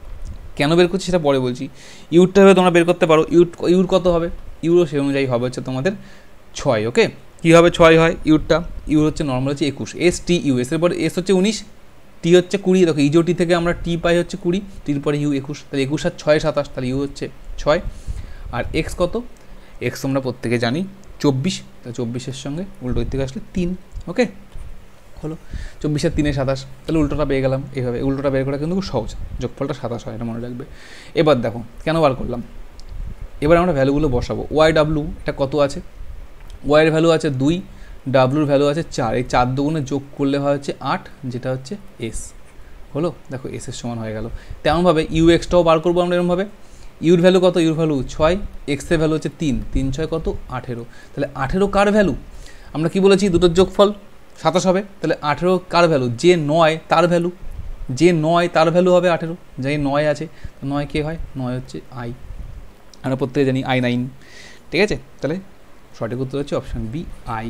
কেন বের করছি সেটা পরে বলছি। ইউটটা ভেবে তোমরা বের করতে পারো। ইউট ইউর কত হবে? ইউরো সেই অনুযায়ী হবে হচ্ছে তোমাদের ছয়। ওকে, কী হবে? ছয় হয় ইউরটা। ইউর হচ্ছে নর্মাল হচ্ছে একুশ। এস টি ইউ, এসের পরে এস হচ্ছে উনিশ, টি হচ্ছে কুড়ি। দেখো ইজোটি থেকে আমরা টি পাই হচ্ছে কুড়ি, টির পরে ইউ একুশ, তাহলে একুশ আর ছয় সাতাশ, তাহলে ইউ হচ্ছে ছয়। আর এক্স কত? এক্স আমরা প্রত্যেকে জানি চব্বিশ, তাহলে চব্বিশের সঙ্গে উল্টো দিক থেকে আসলে তিন। ওকে, হলো চব্বিশের তিনে সাতাশ, তাহলে উল্টোটা পেয়ে গেলাম। এইভাবে উল্টোটা বের করা কিন্তু খুব সহজ, যোগফলটা সাতাশ হয়, এটা মনে রাখবে। এবার দেখো কেন বার করলাম, এবার আমরা ভ্যালুগুলো বসাবো। ওয়াই ডাব্লু এটা কত আছে? ওয়াইয়ের ভ্যালু আছে দুই, ডাব্লুর ভ্যালু আছে চার, এই চার দুগুণে যোগ করলে হয় হচ্ছে আট, যেটা হচ্ছে এস। হলো, দেখো এসের সমান হয়ে গেল। তেমনভাবে ইউ এক্সটাও বার করবো আমরা এরকমভাবে। ইউর ভ্যালু কত? ইউর ভ্যালু ছয়, এক্সের ভ্যালু হচ্ছে তিন, তিন ছয় কত? আঠেরো। তাহলে আঠেরো কার ভ্যালু? আমরা কি বলেছি? দুটোর যোগফল সাতাশ হবে। তাহলে আঠেরো কার ভ্যালু? যে নয় তার ভ্যালু, যে নয় তার ভ্যালু হবে আঠেরো। যে নয় আছে, নয় কে হয়? নয় হচ্ছে আই, আমরা প্রত্যেকে জানি আই নাইন, ঠিক আছে? তাহলে সঠিক উত্তর হচ্ছে অপশান বি আই।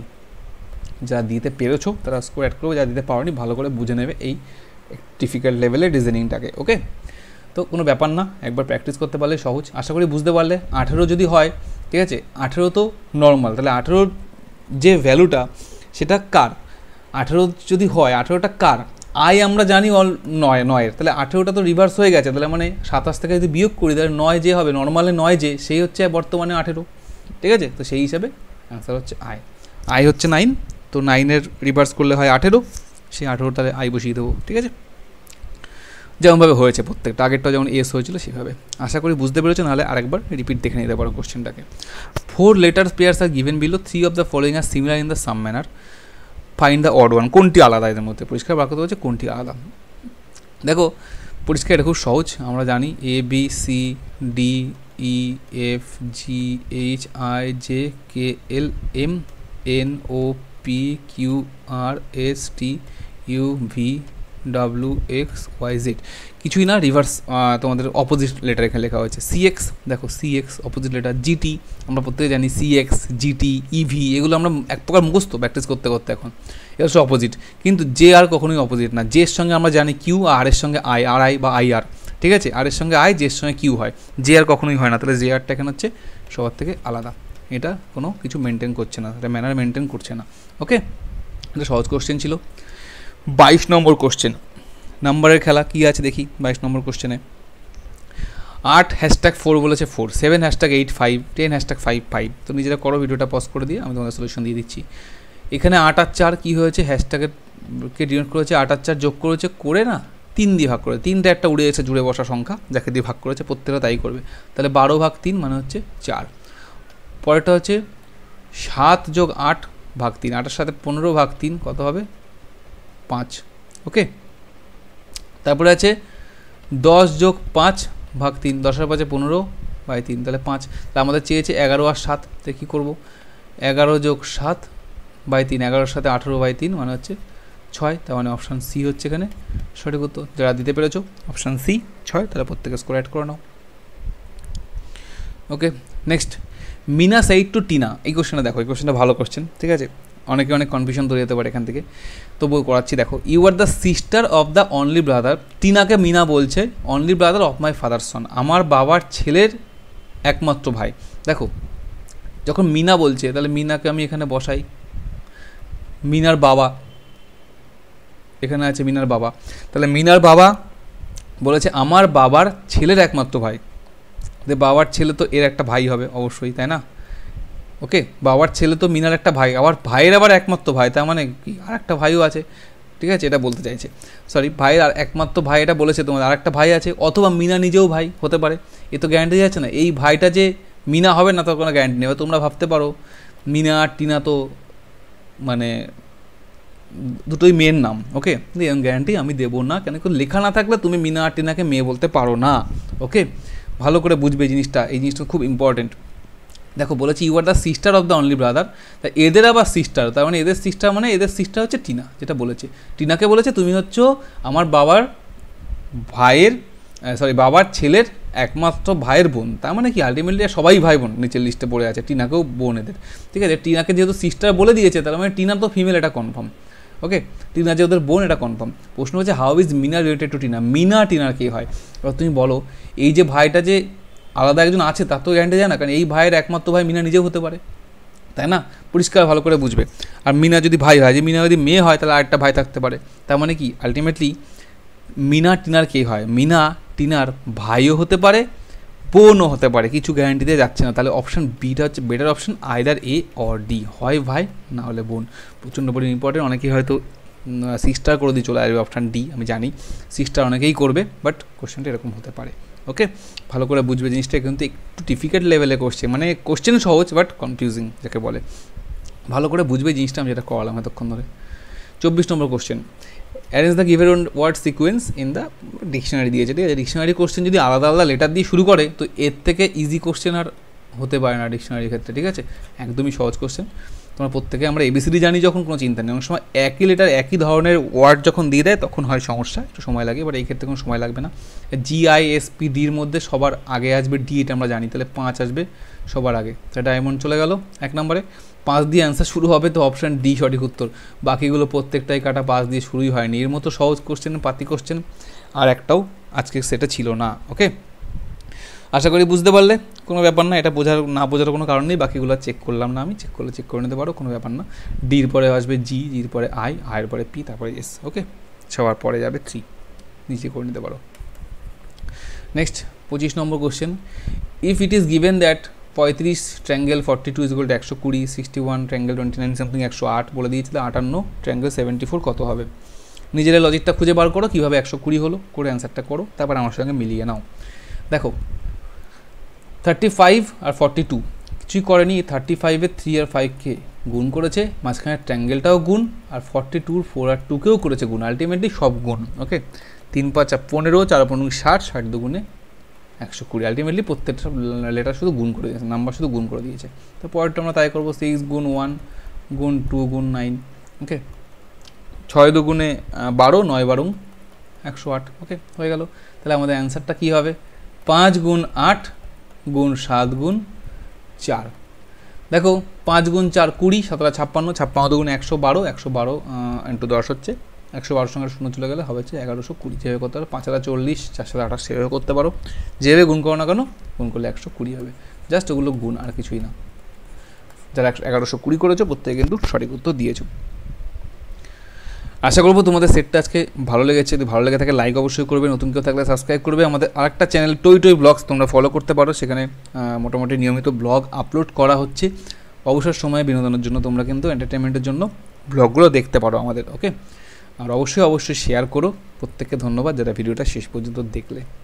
যারা দিতে পেরেছো তারা স্কোর অ্যাড করবে, যারা দিতে পারোনি ভালো করে বুঝে নেবে এই ডিফিকাল্ট লেভেলের রিজনিংটাকে। ওকে, তো কোনো ব্যাপার না, একবার প্র্যাকটিস করতে পারলে সহজ। আশা করি বুঝতে পারলে। আঠেরো যদি হয়, ঠিক আছে, আঠেরো তো নর্মাল, তাহলে আঠেরোর যে ভ্যালুটা সেটা কার? আঠেরো যদি হয়, আঠেরোটা কার? আই আমরা জানি অল নয়, নয়ের, তাহলে আঠেরোটা তো রিভার্স হয়ে গেছে, তাহলে মানে সাতাশ থেকে যদি বিয়োগ করি তাহলে নয় যে হবে, নর্মালে নয় যে, সেই হচ্ছে বর্তমানে আঠেরো, ঠিক আছে? তো সেই হিসাবে অ্যান্সার হচ্ছে আই। আই হচ্ছে নাইন, তো নাইনের রিভার্স করলে হয় আঠেরো, সেই আঠেরো তাহলে আই বসিয়ে দেবো, ঠিক আছে? যেমনভাবে হয়েছে প্রত্যেকটা, আগেরটা যেমন এস হয়েছিল সেভাবে। আশা করি বুঝতে পেরেছো, নাহলে আরেকবার রিপিট দেখে নিতে পারো কোশ্চেনটাকে। Four letter pairs are given below, three of the following are similar in the same manner, find the odd one. কোনটি আলাদা এদের মধ্যে? পরিষ্কার বাক্য হচ্ছে কোনটি আলাদা। দেখো পরিষ্কার, এটা খুব সহজ, আমরা জানি A B C D E F G H I J K L M N O P Q R S T U V W X Y Z. কিছুই না, রিভার্স তোমাদের অপোজিট লেটার এখানে লেখা হয়েছে। সি এক্স, দেখো C X opposite letter. G T আমরা প্রত্যেকে জানি সি এক্স জিটি ইভি, এগুলো আমরা এক প্রকার মুখস্থ প্র্যাকটিস করতে করতে এখন, এটা হচ্ছে অপোজিট। কিন্তু জে আর কখনোই অপোজিট না। জের সঙ্গে আমরা জানি কিউ, আর এর সঙ্গে আই, আর আই বা আই আর, ঠিক আছে? আর এর সঙ্গে আই, জের সঙ্গে কিউ হয়, জে আর কখনোই হয় না। তাহলে জে আরটা এখানে হচ্ছে সবার থেকে আলাদা, এটা কোনো কিছু মেনটেন করছে না, এটা ম্যানার মেনটেন করছে না। ওকে, এটা সহজ কোশ্চেন ছিল। বাইশ নম্বর কোশ্চেন, নাম্বারের খেলা কী আছে দেখি। বাইশ নম্বর কোশ্চেনে আট হ্যাশট্যাগ ফোর বলেছে four, seven hashtag eight five, ten hashtag five five. তো নিজেরা করো, ভিডিওটা পজ করে দিয়ে আমি তোমাদের সলিউশন দিয়ে দিচ্ছি। এখানে আট আর চার কী হয়েছে? হ্যাশট্যাগেরকে ডিনোট করেছে, আট আর চার যোগ করেছে, করে না তিন দিয়ে ভাগ করে, তিনটা একটা উড়ে এসে জুড়ে বসা সংখ্যা, যাকে দিয়ে ভাগ করেছে প্রত্যেকটা তাই করবে। তাহলে বারো ভাগ তিন মানে হচ্ছে চার। পরেরটা হচ্ছে সাত যোগ আট ভাগ তিন, আটের সাথে পনেরো ভাগ তিন কত হবে? পাঁচ। ওকে, তারপরে আছে দশ যোগ পাঁচ ভাগ তিন, দশের পাঁচে পনেরো বাই তিন, তাহলে পাঁচ। তাহলে আমাদের চেয়েছে এগারো আর সাত, তো কী করবো? এগারো যোগ সাত বাই তিন, এগারোর সাথে আঠেরো বাই তিন মানে হচ্ছে ছয়। তার মানে অপশান সি হচ্ছে এখানে সঠিক উত্তর। যারা দিতে পেরেছো অপশান সি ছয়, তাহলে প্রত্যেকে স্কোর অ্যাড করে নাও। Okay, next Meena said to Tina. এই কোশ্চেনটা দেখো, এই কোশ্চেনটা ভালো কোশ্চেন, ঠিক আছে? অনেকে অনেক কনফিউশন তৈরি হতে পারে এখান থেকে, তবুও করাচ্ছি। দেখো, you are the sister of the only brother, টিনাকে মিনা বলছে only brother of my father son, আমার বাবার ছেলের একমাত্র ভাই। দেখো যখন মিনা বলছে তাহলে মিনাকে আমি এখানে বসাই, মিনার বাবা এখানে আছে, মিনার বাবা। তাহলে মিনার বাবা বলেছে আমার বাবার ছেলের একমাত্র ভাই, যে বাবার ছেলে তো এর একটা ভাই হবে অবশ্যই, তাই না? ওকে, বাবার ছেলে তো মিনার একটা ভাই, আবার ভাইয়ের আবার একমাত্র ভাই, তার মানে কি আর একটা ভাইও আছে, ঠিক আছে, এটা বলতে চাইছে। সরি, ভাইয়ের আর একমাত্র ভাই এটা বলেছে, তোমার আর একটা ভাই আছে, অথবা মিনা নিজেও ভাই হতে পারে, এ তো গ্যারান্টি যাচ্ছে না। এই ভাইটা যে মিনা হবে না তার কোনো গ্যারান্টি নেই। তোমরা ভাবতে পারো মিনা আর টিনা তো মানে দুটোই মেয়ের নাম, ওকে, এরকম গ্যারান্টি আমি দেবো না, কেন কি লেখা না থাকলে তুমি মিনা আর টিনাকে মেয়ে বলতে পারো না। ওকে, ভালো করে বুঝবে জিনিসটা, এই জিনিসটা খুব ইম্পর্টেন্ট। দেখো বলেছি you are the sister of the only brother, তা এদের আবার সিস্টার, তার মানে এদের সিস্টার মানে এদের সিস্টার হচ্ছে টিনা, যেটা বলেছে টিনাকে বলেছে তুমি হচ্ছ আমার বাবার ভাইয়ের সরি বাবার ছেলের একমাত্র ভাইয়ের বোন, তার মানে কি আলটিমেটলি সবাই ভাই বোন নিচের লিস্টে পড়ে আছে, টিনাকেও বোন এদের, ঠিক আছে। টিনাকে যেহেতু সিস্টার বলে দিয়েছে তার মানে টিনা তো ফিমেল, এটা কনফার্ম। ওকে, টিনা যে ওদের বোন এটা কনফার্ম। প্রশ্ন হচ্ছে how is Meena related to Tina, Meena টিনার কে হয়? এবার তুমি বলো এই যে ভাইটা যে আলাদা একজন আছে তার তো গ্যারান্টি যায় না, কারণ এই ভাইয়ের একমাত্র ভাই মিনা নিজেও হতে পারে, তাই না? পরিষ্কার ভালো করে বুঝবে। আর মিনা যদি ভাই হয়, যে মিনা যদি মেয়ে হয় তাহলে আরেকটা ভাই থাকতে পারে, তার মানে কি আলটিমেটলি মিনা টিনার কে হয়? মিনা টিনার ভাইও হতে পারে, বোনও হতে পারে, কিছু গ্যারান্টি দিয়ে যাচ্ছে না। তাহলে অপশান বিটা হচ্ছে better option, either A or D, হয় ভাই না হলে বোন। প্রচণ্ড পরিমাণ ইম্পর্টেন্ট, অনেকেই হয়তো সিস্টার করে দিয়ে চলে আসবে অপশান ডি, আমি জানি সিস্টার অনেকেই করবে, বাট কোশ্চেনটা এরকম হতে পারে। ওকে, ভালো করে বুঝবে জিনিসটা, কিন্তু একটু ডিফিকাল্ট লেভেলে কোশ্চেন, মানে কোশ্চেন সহজ বাট কনফিউজিং যাকে বলে, ভালো করে বুঝবে জিনিসটা, আমি যেটা করালাম এতক্ষণ ধরে। চব্বিশ নম্বর question, arrange the given word sequence in the dictionary দিয়েছে, ঠিক আছে। ডিকশনারি কোশ্চেন যদি আলাদা আলাদা লেটার দিয়ে শুরু করে তো এর থেকে ইজি কোশ্চেন আর হতে পারে না ডিকশনারির ক্ষেত্রে, ঠিক আছে, একদমই সহজ কোশ্চেন। তোমরা প্রত্যেকে আমরা এবিসিডি জানি যখন, কোনো চিন্তা নেই। অনেক সময় একই লেটার একই ধরনের ওয়ার্ড যখন দিয়ে দেয় তখন হয় সমস্যা, একটু সময় লাগে, বাট এই ক্ষেত্রে কোনো সময় লাগবে না। জি আই এস পি ডির মধ্যে সবার আগে আসবে ডি, এটা আমরা জানি, তাহলে পাঁচ আসবে সবার আগে, তাহলে ডায়মন্ড চলে গেল এক নম্বরে, পাঁচ দিয়ে অ্যান্সার শুরু হবে, তো অপশান ডি সঠিক উত্তর। বাকিগুলো প্রত্যেকটাই কাটা পাঁচ দিয়ে শুরুই হয়নি, এর মতো সহজ কোশ্চেন পাতি কোশ্চেন আর একটাও আজকে সেটা ছিল না। ওকে, আশা করি বুঝতে পারলে, কোনো ব্যাপার না, এটা বোঝার না বোঝার কোনো কারণ নেই, বাকিগুলো চেক করলাম না আমি, চেক করলে চেক করে নিতে পারো, কোনো ব্যাপার না। ডির পরে আসবে জি, জির পরে আই, আয়ের পরে পি, তারপরে এস। ওকে, সবার পরে যাবে থ্রি, নিচে করে নিতে পারো। নেক্সট পঁচিশ নম্বর question, if it is given that পঁয়ত্রিশ triangle forty two is equal to একশো কুড়ি, sixty one triangle twenty nine something একশো আট বলে দিয়েছিল, আটান্ন ট্র্যাঙ্গেল সেভেন্টি ফোর কত হবে? নিজেরা লজিকটা খুঁজে বার করো কীভাবে একশো কুড়ি হলো, করে অ্যান্সারটা করো, তারপর আমার সঙ্গে মিলিয়ে নাও। দেখো থার্টি ফাইভ আর ফর্টি টু কিছুই করেনি, থার্টি ফাইভের থ্রি আর ফাইভকে গুণ করেছে, মাঝখানে ট্র্যাঙ্গেলটাও গুণ, আর ফর্টি টুর ফোর আর টুকেও করেছে গুণ, আলটিমেটলি সব গুণ। ওকে, তিন পাঁচ পনেরো, চার পনেরো ষাট, ষাট দুগুণে একশো কুড়ি, আলটিমেটলি প্রত্যেকটা লেটার শুধু গুণ করে দিয়েছে, নাম্বার শুধু গুণ করে দিয়েছে। তো পরেরটা আমরা তাই করবো, সিক্স গুণ ওয়ান গুণ টু গুণ নাইন। ওকে, ছয় দুগুণে বারো, নয় বারো একশো আট। ওকে, হয়ে গেল। তাহলে আমাদের অ্যান্সারটা কী হবে? পাঁচ গুণ আট গুণ সাত গুণ চার। দেখো পাঁচ গুণ চার কুড়ি, সাতটা ছাপ্পান্ন, ছাপ্পান্ন দুগুণ একশো বারো, একশো বারো ইন্টু দশ হচ্ছে একশো বারোর সঙ্গে শূন্য চলে গেলে হবে হচ্ছে এগারোশো কুড়ি। যেভাবে করতে পারো, পাঁচ হাজার চল্লিশ, চার সাথে আঠাশ, সেভাবে করতে পারো, যেভাবে গুণ করো না কেন গুণ করলে একশো কুড়ি হবে। জাস্ট ওগুলো গুণ, আর কিছুই না। যারা একশো এগারোশো কুড়ি করেছো প্রত্যেকে কিন্তু সঠিক উত্তর দিয়েছো। আশা করবো তোমাদের সেটটা আজকে ভালো লেগেছে। যদি ভালো লেগে থাকে লাইক অবশ্যই করবে, নতুন কেউ থাকলে সাবস্ক্রাইব করবে। আমাদের আরেকটা চ্যানেল টই টই ব্লগস তোমরা ফলো করতে পারো, সেখানে মোটামুটি নিয়মিত ব্লগ আপলোড করা হচ্ছে। অবসর সময়ে বিনোদনের জন্য তোমরা কিন্তু এন্টারটেনমেন্টের জন্য ব্লগগুলো দেখতে পারো আমাদের। ওকে, আর অবশ্যই অবশ্যই শেয়ার করো। প্রত্যেককে ধন্যবাদ যারা ভিডিওটা শেষ পর্যন্ত দেখলে।